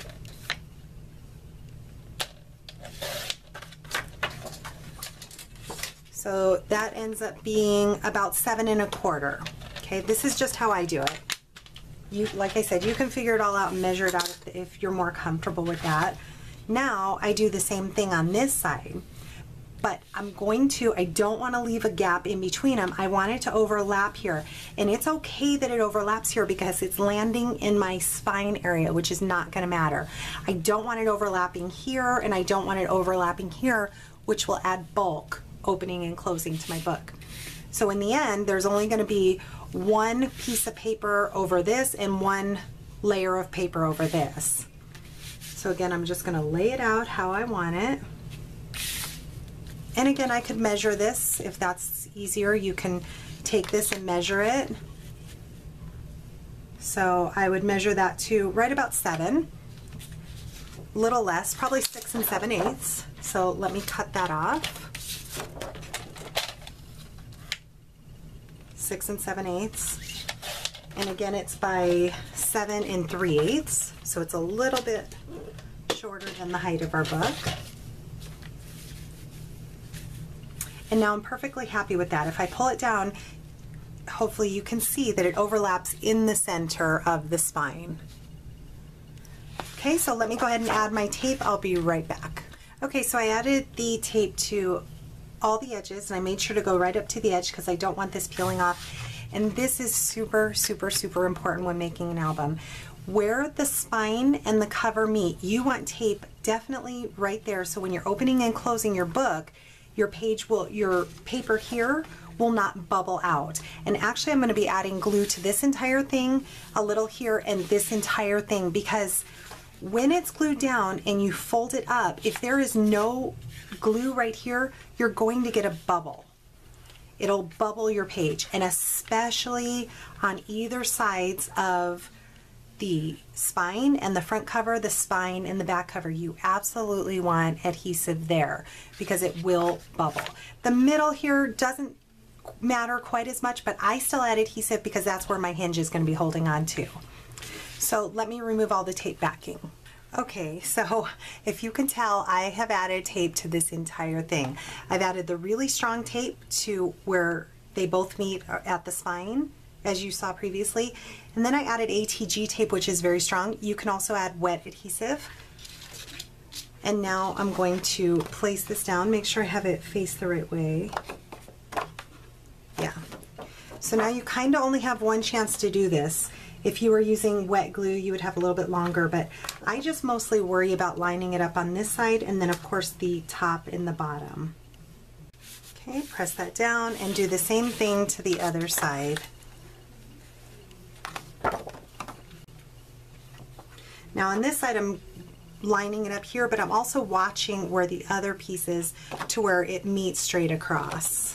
So that ends up being about seven and a quarter. Okay, this is just how I do it. You, like I said, you can figure it all out and measure it out if, if you're more comfortable with that. Now I do the same thing on this side, but I'm going to, I don't want to leave a gap in between them. I want it to overlap here, and it's okay that it overlaps here because it's landing in my spine area, which is not going to matter. I don't want it overlapping here, and I don't want it overlapping here, which will add bulk opening and closing to my book. So in the end, there's only going to be one piece of paper over this and one layer of paper over this. So again, I'm just going to lay it out how I want it. And again, I could measure this if that's easier. You can take this and measure it. So I would measure that to right about seven, a little less, probably six and seven eighths. so let me cut that off. Six and seven eighths. And again, it's by seven and three eighths, so it's a little bit shorter than the height of our book. And now I'm perfectly happy with that. If I pull it down, hopefully you can see that it overlaps in the center of the spine. Okay, so let me go ahead and add my tape. I'll be right back. Okay, so I added the tape to all the edges, and I made sure to go right up to the edge because I don't want this peeling off. And this is super, super, super important when making an album. Where the spine and the cover meet, you want tape definitely right there, so when you're opening and closing your book, your page will, your paper here will not bubble out. And actually I'm going to be adding glue to this entire thing, a little here, and this entire thing, because when it's glued down and you fold it up, if there is no glue right here, you're going to get a bubble. It'll bubble your page, and especially on either sides of the spine and the front cover, the spine and the back cover, you absolutely want adhesive there because it will bubble. The middle here doesn't matter quite as much, but I still add adhesive because that's where my hinge is going to be holding on to. So let me remove all the tape backing. Okay, so if you can tell, I have added tape to this entire thing. I've added the really strong tape to where they both meet at the spine, as you saw previously. And then I added A T G tape, which is very strong. You can also add wet adhesive. And now I'm going to place this down, make sure I have it face the right way. Yeah. So now you kind of only have one chance to do this. If you were using wet glue, you would have a little bit longer, but I just mostly worry about lining it up on this side and then of course the top and the bottom. Okay, press that down and do the same thing to the other side. Now on this side I'm lining it up here, but I'm also watching where the other piece is to where it meets straight across.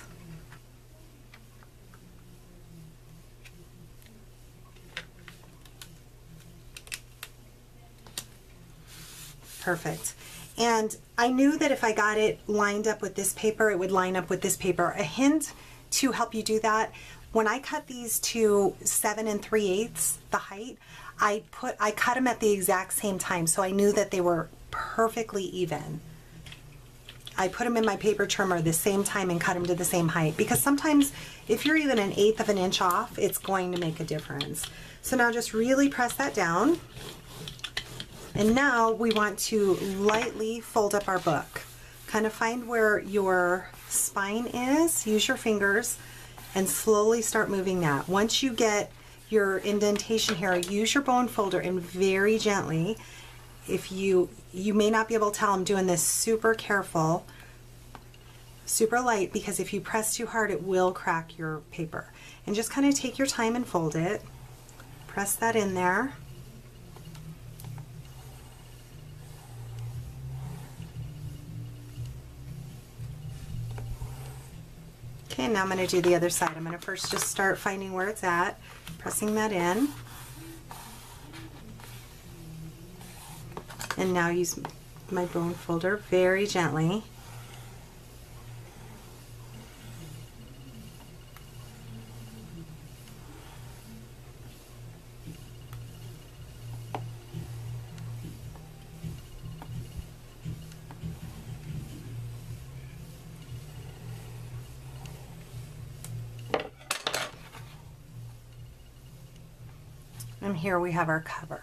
Perfect. And I knew that if I got it lined up with this paper, it would line up with this paper. A hint to help you do that, when I cut these to seven and three eighths, the height, I put I cut them at the exact same time, so I knew that they were perfectly even. I put them in my paper trimmer the same time and cut them to the same height, because sometimes if you're even an eighth of an inch off, it's going to make a difference. So now just really press that down. And now we want to lightly fold up our book. Kind of find where your spine is, use your fingers, and slowly start moving that. Once you get your indentation here, use your bone folder and very gently, if you, you may not be able to tell, I'm doing this super careful, super light, because if you press too hard, it will crack your paper. And just kind of take your time and fold it. Press that in there. Okay, now I'm going to do the other side. I'm going to first just start finding where it's at, pressing that in. And now use my bone folder very gently. And here we have our cover.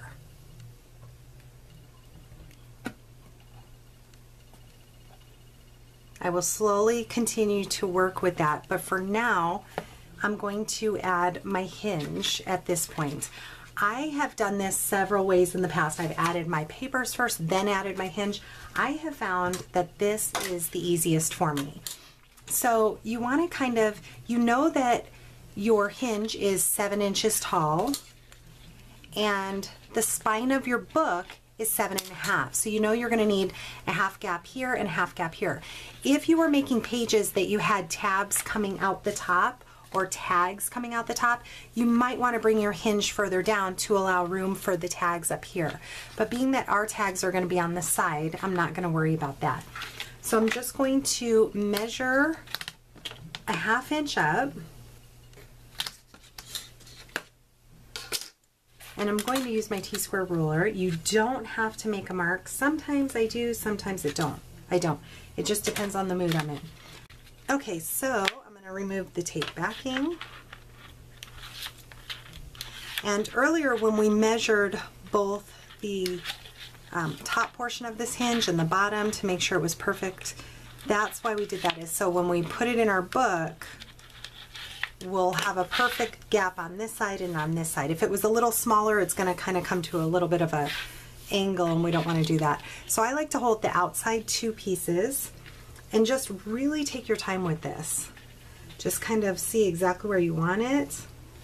I will slowly continue to work with that, but for now I'm going to add my hinge at this point. I have done this several ways in the past. I've added my papers first, then added my hinge. I have found that this is the easiest for me. So you want to kind of, you know that your hinge is seven inches tall, and the spine of your book is seven and a half. So you know you're going to need a half gap here and a half gap here. If you were making pages that you had tabs coming out the top or tags coming out the top, you might want to bring your hinge further down to allow room for the tags up here. But being that our tags are going to be on the side, I'm not going to worry about that. So I'm just going to measure a half inch up, and I'm going to use my T-square ruler. You don't have to make a mark. Sometimes I do, sometimes it don't. I don't. It just depends on the mood I'm in. Okay, so I'm going to remove the tape backing. And earlier when we measured both the um, top portion of this hinge and the bottom to make sure it was perfect, that's why we did that, is so when we put it in our book, we'll have a perfect gap on this side and on this side. If it was a little smaller, it's going to kind of come to a little bit of a angle, and we don't want to do that. So I like to hold the outside two pieces and just really take your time with this. Just kind of see exactly where you want it.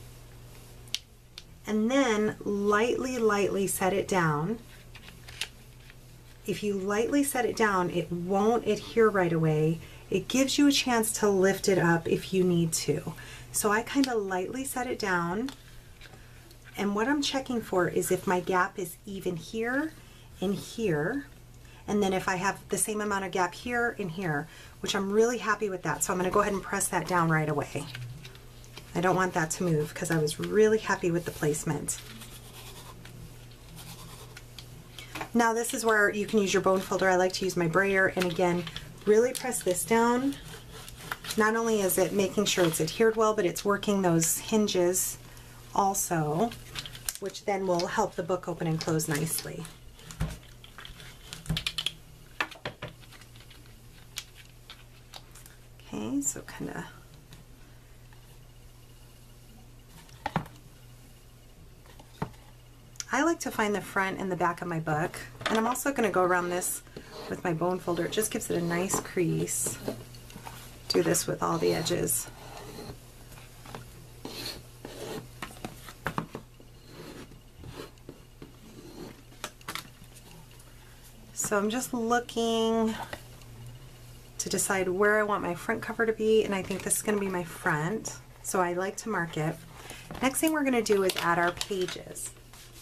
And then lightly, lightly set it down. If you lightly set it down, it won't adhere right away. It gives you a chance to lift it up if you need to. So I kind of lightly set it down. And what I'm checking for is if my gap is even here and here. And then if I have the same amount of gap here and here, which I'm really happy with that. So I'm going to go ahead and press that down right away. I don't want that to move because I was really happy with the placement. Now this is where you can use your bone folder. I like to use my brayer, and again, really press this down. Not only is it making sure it's adhered well, but it's working those hinges also, which then will help the book open and close nicely. Okay, so kind of I like to find the front and the back of my book, and I'm also going to go around this with my bone folder. It just gives it a nice crease. Do this with all the edges. So I'm just looking to decide where I want my front cover to be, and I think this is going to be my front, so I like to mark it. Next thing we're going to do is add our pages.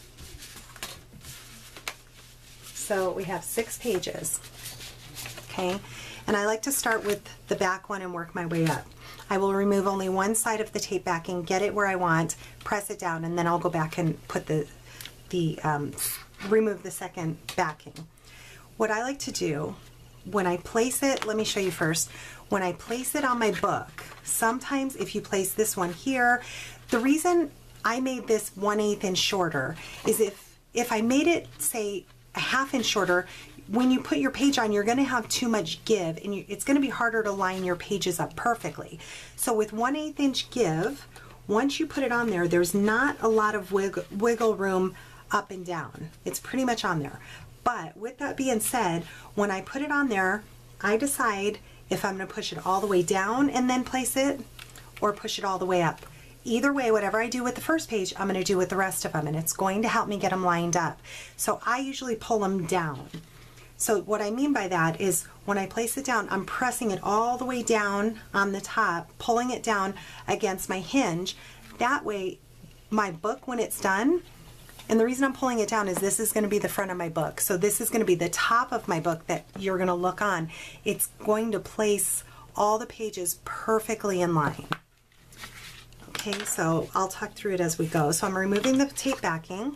So we have six pages, okay? And I like to start with the back one and work my way up. I will remove only one side of the tape backing, get it where I want, press it down, and then I'll go back and put the, the um, remove the second backing. What I like to do, when I place it, let me show you first. When I place it on my book, sometimes if you place this one here, the reason I made this one eighth inch shorter is if, if I made it, say, a half inch shorter, when you put your page on, you're going to have too much give, and you, it's going to be harder to line your pages up perfectly. So with one eighth inch give, once you put it on there, there's not a lot of wiggle, wiggle room up and down. It's pretty much on there. But with that being said, when I put it on there, I decide if I'm going to push it all the way down and then place it, or push it all the way up. Either way, whatever I do with the first page, I'm going to do with the rest of them, and it's going to help me get them lined up. So I usually pull them down. So what I mean by that is when I place it down, I'm pressing it all the way down on the top, pulling it down against my hinge. That way, my book, when it's done, and the reason I'm pulling it down is this is going to be the front of my book. So this is going to be the top of my book that you're going to look on. It's going to place all the pages perfectly in line. Okay, so I'll talk through it as we go. So I'm removing the tape backing.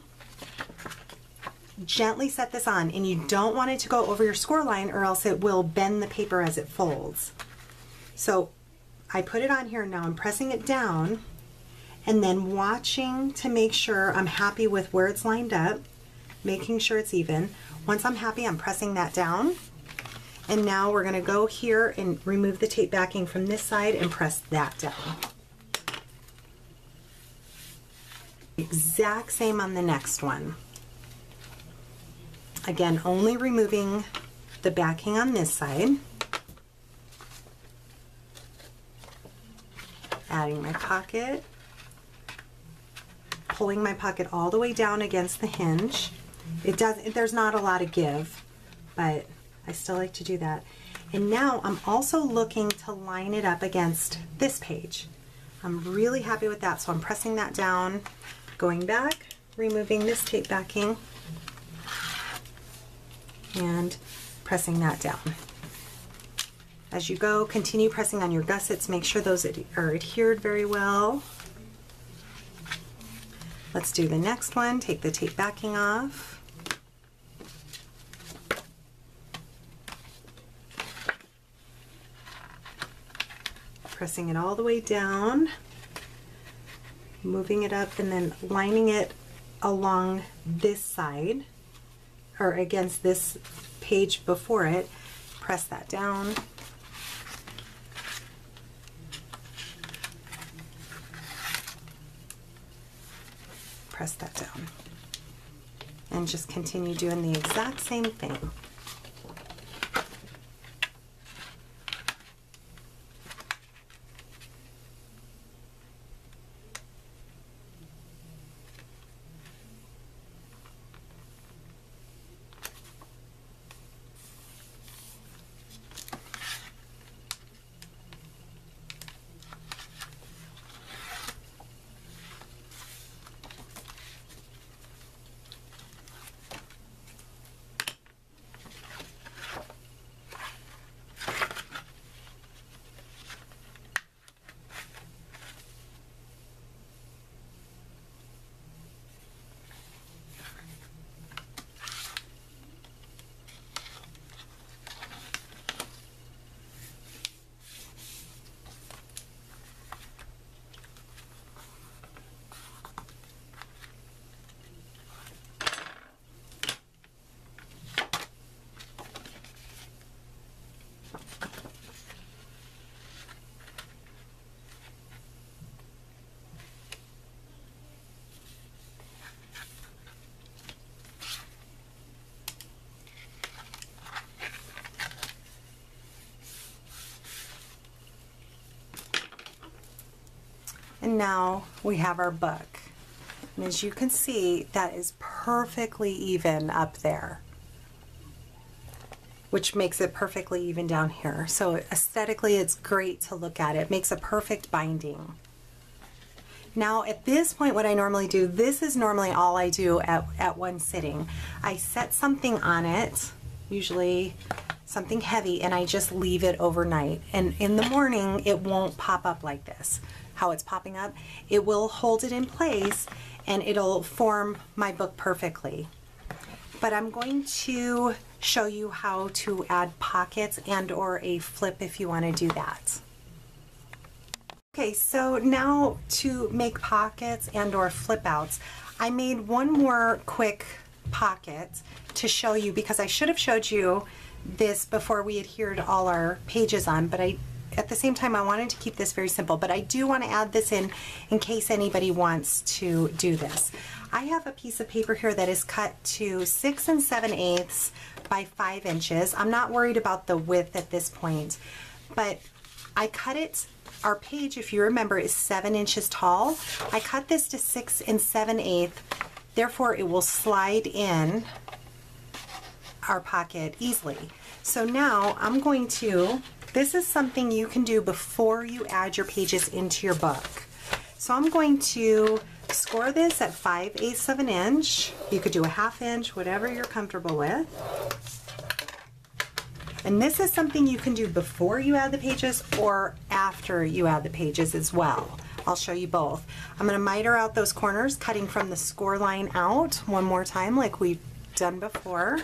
Gently set this on, and you don't want it to go over your score line or else it will bend the paper as it folds. So I put it on here, now I'm pressing it down and then watching to make sure I'm happy with where it's lined up, making sure it's even. Once I'm happy, I'm pressing that down. And now we're going to go here and remove the tape backing from this side and press that down. Exact same on the next one. Again, only removing the backing on this side. Adding my pocket. Pulling my pocket all the way down against the hinge. It does, there's not a lot of give, but I still like to do that. And now I'm also looking to line it up against this page. I'm really happy with that, so I'm pressing that down. Going back, removing this tape backing, and pressing that down. As you go, continue pressing on your gussets. Make sure those are adhered very well. Let's do the next one. Take the tape backing off. Pressing it all the way down, moving it up, and then lining it along this side or against this page before it. Press that down. Press that down. And just continue doing the exact same thing. And now we have our book. And as you can see, that is perfectly even up there, which makes it perfectly even down here. So aesthetically, it's great to look at. It makes a perfect binding. Now at this point, what I normally do, this is normally all I do at, at one sitting. I set something on it, usually something heavy, and I just leave it overnight. And in the morning, it won't pop up like this. How it's popping up, it will hold it in place and it'll form my book perfectly. But I'm going to show you how to add pockets and or a flip if you want to do that. Okay, so now to make pockets and or flip outs, I made one more quick pocket to show you because I should have showed you this before we adhered all our pages on, but I at the same time I wanted to keep this very simple, but I do want to add this in in case anybody wants to do this. I have a piece of paper here that is cut to six and seven eighths by five inches. I'm not worried about the width at this point, but I cut it, our page, if you remember, is seven inches tall. I cut this to six and seven eighths, therefore it will slide in our pocket easily. So now I'm going to, this is something you can do before you add your pages into your book. So I'm going to score this at five eighths of an inch. You could do a half inch, whatever you're comfortable with. And this is something you can do before you add the pages or after you add the pages as well. I'll show you both. I'm going to miter out those corners, cutting from the score line out one more time like we've done before.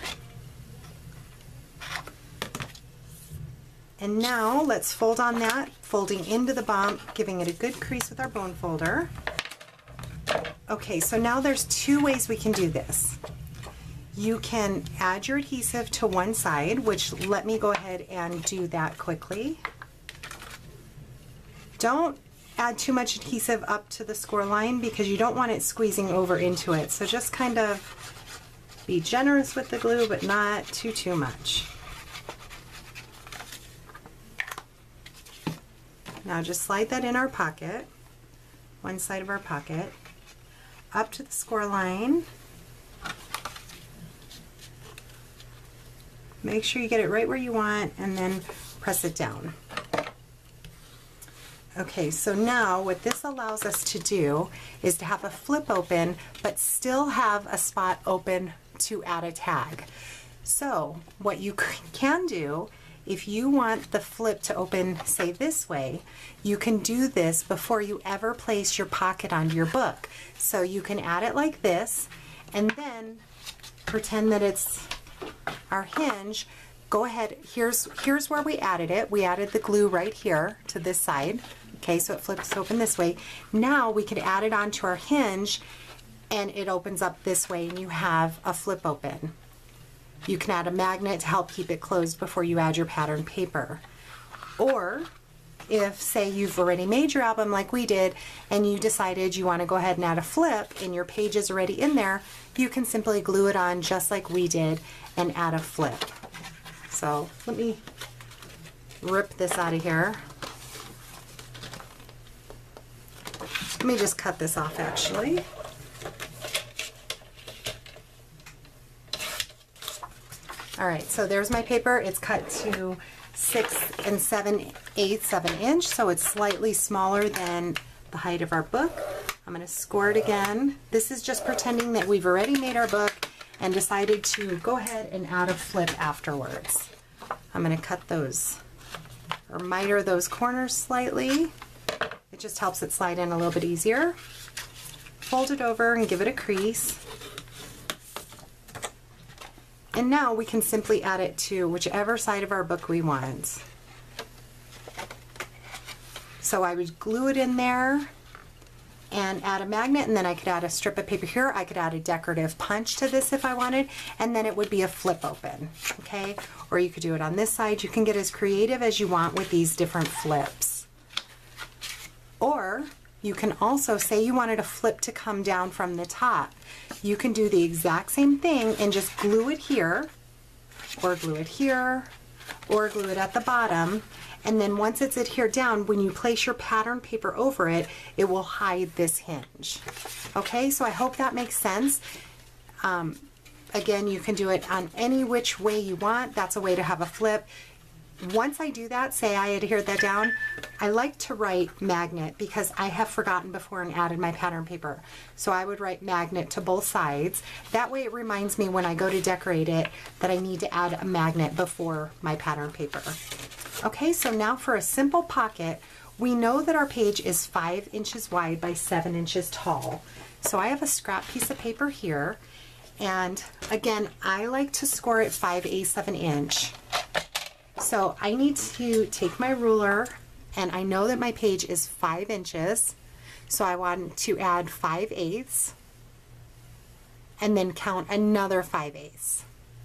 And now let's fold on that, folding into the bump, giving it a good crease with our bone folder. Okay, so now there's two ways we can do this. You can add your adhesive to one side, which let me go ahead and do that quickly. Don't add too much adhesive up to the score line because you don't want it squeezing over into it. So just kind of be generous with the glue, but not too, too much. Now just slide that in our pocket, one side of our pocket, up to the score line. Make sure you get it right where you want and then press it down. Okay, so now what this allows us to do is to have a flip open but still have a spot open to add a tag. So what you can do if you want the flip to open, say this way, you can do this before you ever place your pocket onto your book. So you can add it like this, and then pretend that it's our hinge. Go ahead, here's, here's where we added it. We added the glue right here to this side. Okay, so it flips open this way. Now we could add it onto our hinge and it opens up this way and you have a flip open. You can add a magnet to help keep it closed before you add your pattern paper. Or if, say, you've already made your album like we did and you decided you want to go ahead and add a flip and your page is already in there, you can simply glue it on just like we did and add a flip. So let me rip this out of here. Let me just cut this off actually. All right, so there's my paper. It's cut to six and seven eighths of an inch, so it's slightly smaller than the height of our book. I'm gonna score it again. This is just pretending that we've already made our book and decided to go ahead and add a flip afterwards. I'm gonna cut those, or miter those corners slightly. It just helps it slide in a little bit easier. Fold it over and give it a crease. And now we can simply add it to whichever side of our book we want. So I would glue it in there and add a magnet, and then I could add a strip of paper here. I could add a decorative punch to this if I wanted, and then it would be a flip open, okay? Or you could do it on this side. You can get as creative as you want with these different flips. Or you can also say you wanted a flip to come down from the top. You can do the exact same thing and just glue it here, or glue it here, or glue it at the bottom. And then once it's adhered down, when you place your pattern paper over it, it will hide this hinge. Okay, so I hope that makes sense. Um, again, you can do it on any which way you want. That's a way to have a flip. Once I do that, say I adhered that down, I like to write magnet because I have forgotten before and added my pattern paper. So I would write magnet to both sides. That way it reminds me when I go to decorate it that I need to add a magnet before my pattern paper. Okay, so now for a simple pocket, we know that our page is five inches wide by seven inches tall. So I have a scrap piece of paper here, and again, I like to score it five eighths of an inch. So I need to take my ruler, and I know that my page is five inches, so I want to add five eighths, and then count another five eighths.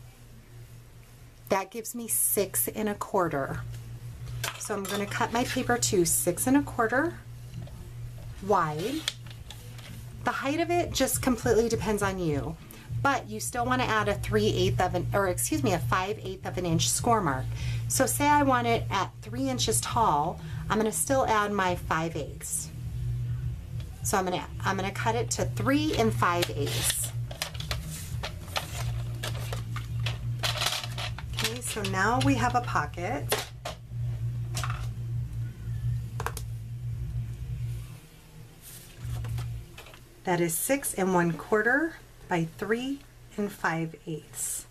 That gives me six and a quarter. So I'm going to cut my paper to six and a quarter wide. The height of it just completely depends on you, but you still want to add a three eighths of an, or excuse me, a five eighths of an inch score mark. So say I want it at three inches tall, I'm going to still add my five eighths. So I'm going to I'm going to cut it to three and five eighths. Okay, so now we have a pocket. That is six and one quarter by three and five eighths.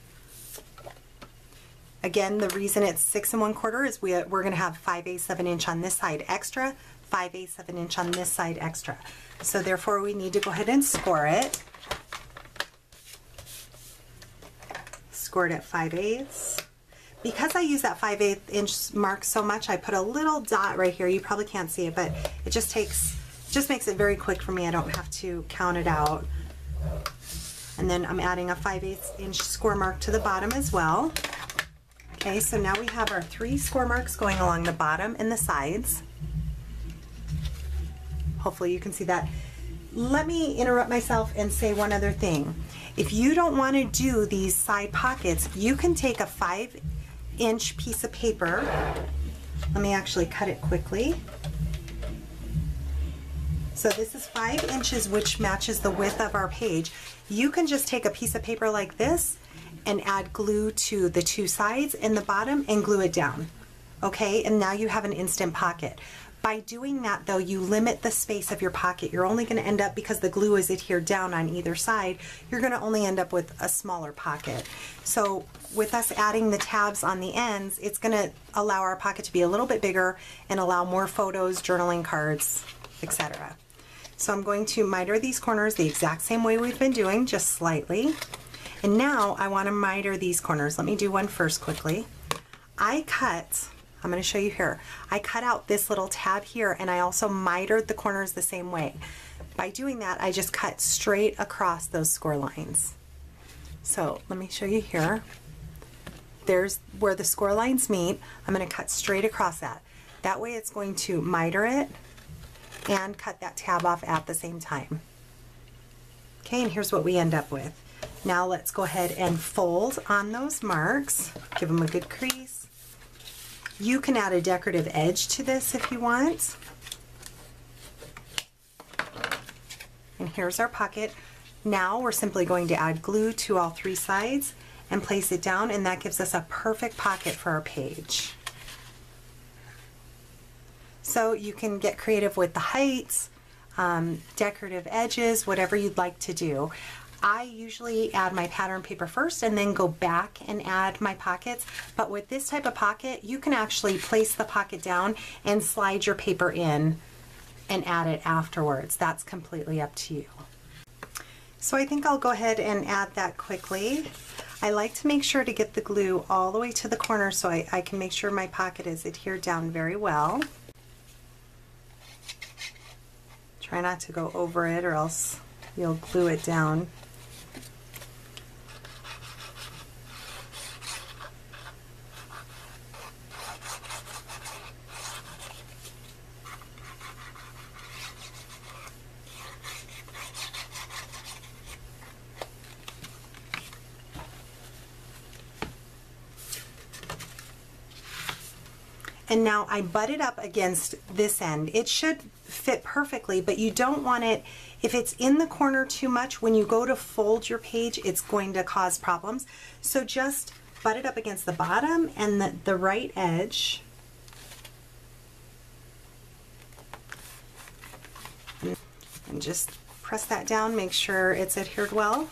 Again, the reason it's six and one quarter is we, we're going to have five eighths of an inch on this side extra, five eighths of an inch on this side extra. So therefore we need to go ahead and score it. Score it at five eighths. Because I use that five eighths inch mark so much, I put a little dot right here. You probably can't see it, but it just takes, just makes it very quick for me. I don't have to count it out. And then I'm adding a five eighths inch score mark to the bottom as well. Okay, so now we have our three score marks going along the bottom and the sides. Hopefully you can see that. Let me interrupt myself and say one other thing. If you don't want to do these side pockets, you can take a five inch piece of paper. Let me actually cut it quickly. So this is five inches, which matches the width of our page. You can just take a piece of paper like this and add glue to the two sides and the bottom and glue it down. Okay, and now you have an instant pocket. By doing that though, you limit the space of your pocket. You're only going to end up, because the glue is adhered down on either side, you're going to only end up with a smaller pocket. So with us adding the tabs on the ends, it's going to allow our pocket to be a little bit bigger and allow more photos, journaling cards, et cetera. So I'm going to miter these corners the exact same way we've been doing, just slightly. And now I want to miter these corners. Let me do one first quickly. I cut, I'm going to show you here, I cut out this little tab here, and I also mitered the corners the same way. By doing that, I just cut straight across those score lines. So let me show you here. There's where the score lines meet. I'm going to cut straight across that. That way it's going to miter it and cut that tab off at the same time. Okay, and here's what we end up with. Now let's go ahead and fold on those marks. Give them a good crease. You can add a decorative edge to this if you want. And here's our pocket. Now we're simply going to add glue to all three sides and place it down, and that gives us a perfect pocket for our page. So you can get creative with the heights, um, decorative edges, whatever you'd like to do. I usually add my pattern paper first and then go back and add my pockets, but with this type of pocket, you can actually place the pocket down and slide your paper in and add it afterwards. That's completely up to you. So I think I'll go ahead and add that quickly. I like to make sure to get the glue all the way to the corner so I, I can make sure my pocket is adhered down very well. Try not to go over it or else you'll glue it down. And now I butt it up against this end. It should fit perfectly, but you don't want it, if it's in the corner too much, when you go to fold your page, it's going to cause problems. So just butt it up against the bottom and the, the right edge. And just press that down, make sure it's adhered well.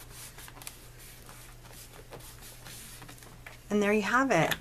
And there you have it.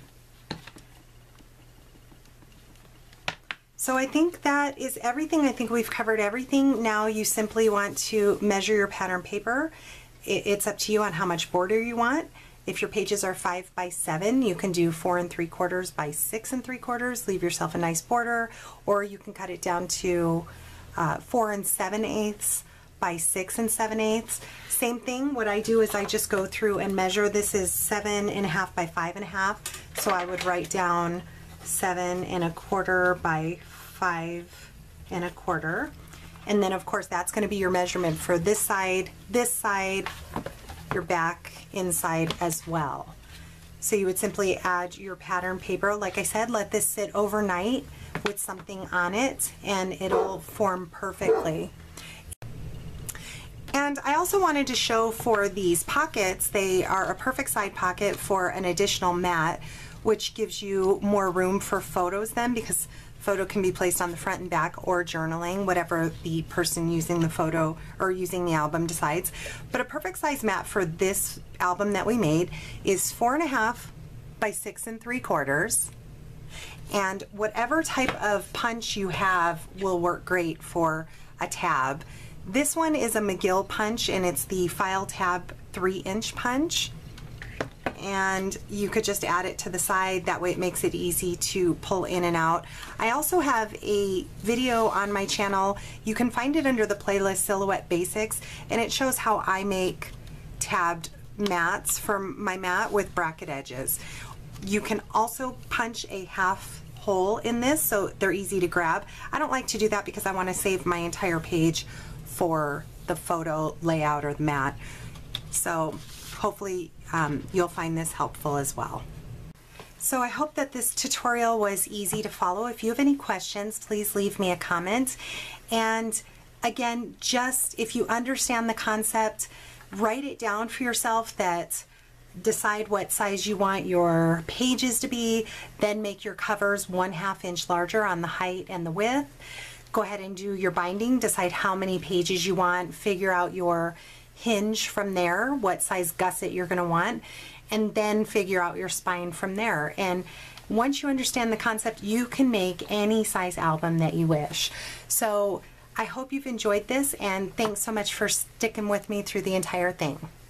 So I think that is everything. I think we've covered everything. Now you simply want to measure your pattern paper. It's up to you on how much border you want. If your pages are five by seven, you can do four and three quarters by six and three quarters. Leave yourself a nice border, or you can cut it down to uh, four and seven eighths by six and seven eighths. Same thing. What I do is I just go through and measure. This is seven and a half by five and a half. So I would write down seven and a quarter by five and a quarter, and then of course that's going to be your measurement for this side, this side, your back, inside as well. So you would simply add your pattern paper. Like I said, let this sit overnight with something on it and it'll form perfectly. And I also wanted to show for these pockets, they are a perfect side pocket for an additional mat, which gives you more room for photos then, because photo can be placed on the front and back or journaling, whatever the person using the photo or using the album decides. But a perfect size mat for this album that we made is four and a half by six and three quarters. And whatever type of punch you have will work great for a tab. This one is a McGill punch, and it's the File Tab three inch punch. And you could just add it to the side. That way it makes it easy to pull in and out. I also have a video on my channel. You can find it under the playlist Silhouette Basics, and it shows how I make tabbed mats for my mat with bracket edges. You can also punch a half hole in this so they're easy to grab. I don't like to do that because I want to save my entire page for the photo layout or the mat. So hopefully um, you'll find this helpful as well. So I hope that this tutorial was easy to follow. If you have any questions, please leave me a comment. And again, just if you understand the concept, write it down for yourself that decide what size you want your pages to be, then make your covers one half inch larger on the height and the width. Go ahead and do your binding, decide how many pages you want, figure out your hinge from there, what size gusset you're going to want, and then figure out your spine from there. And once you understand the concept, you can make any size album that you wish. So I hope you've enjoyed this, and thanks so much for sticking with me through the entire thing.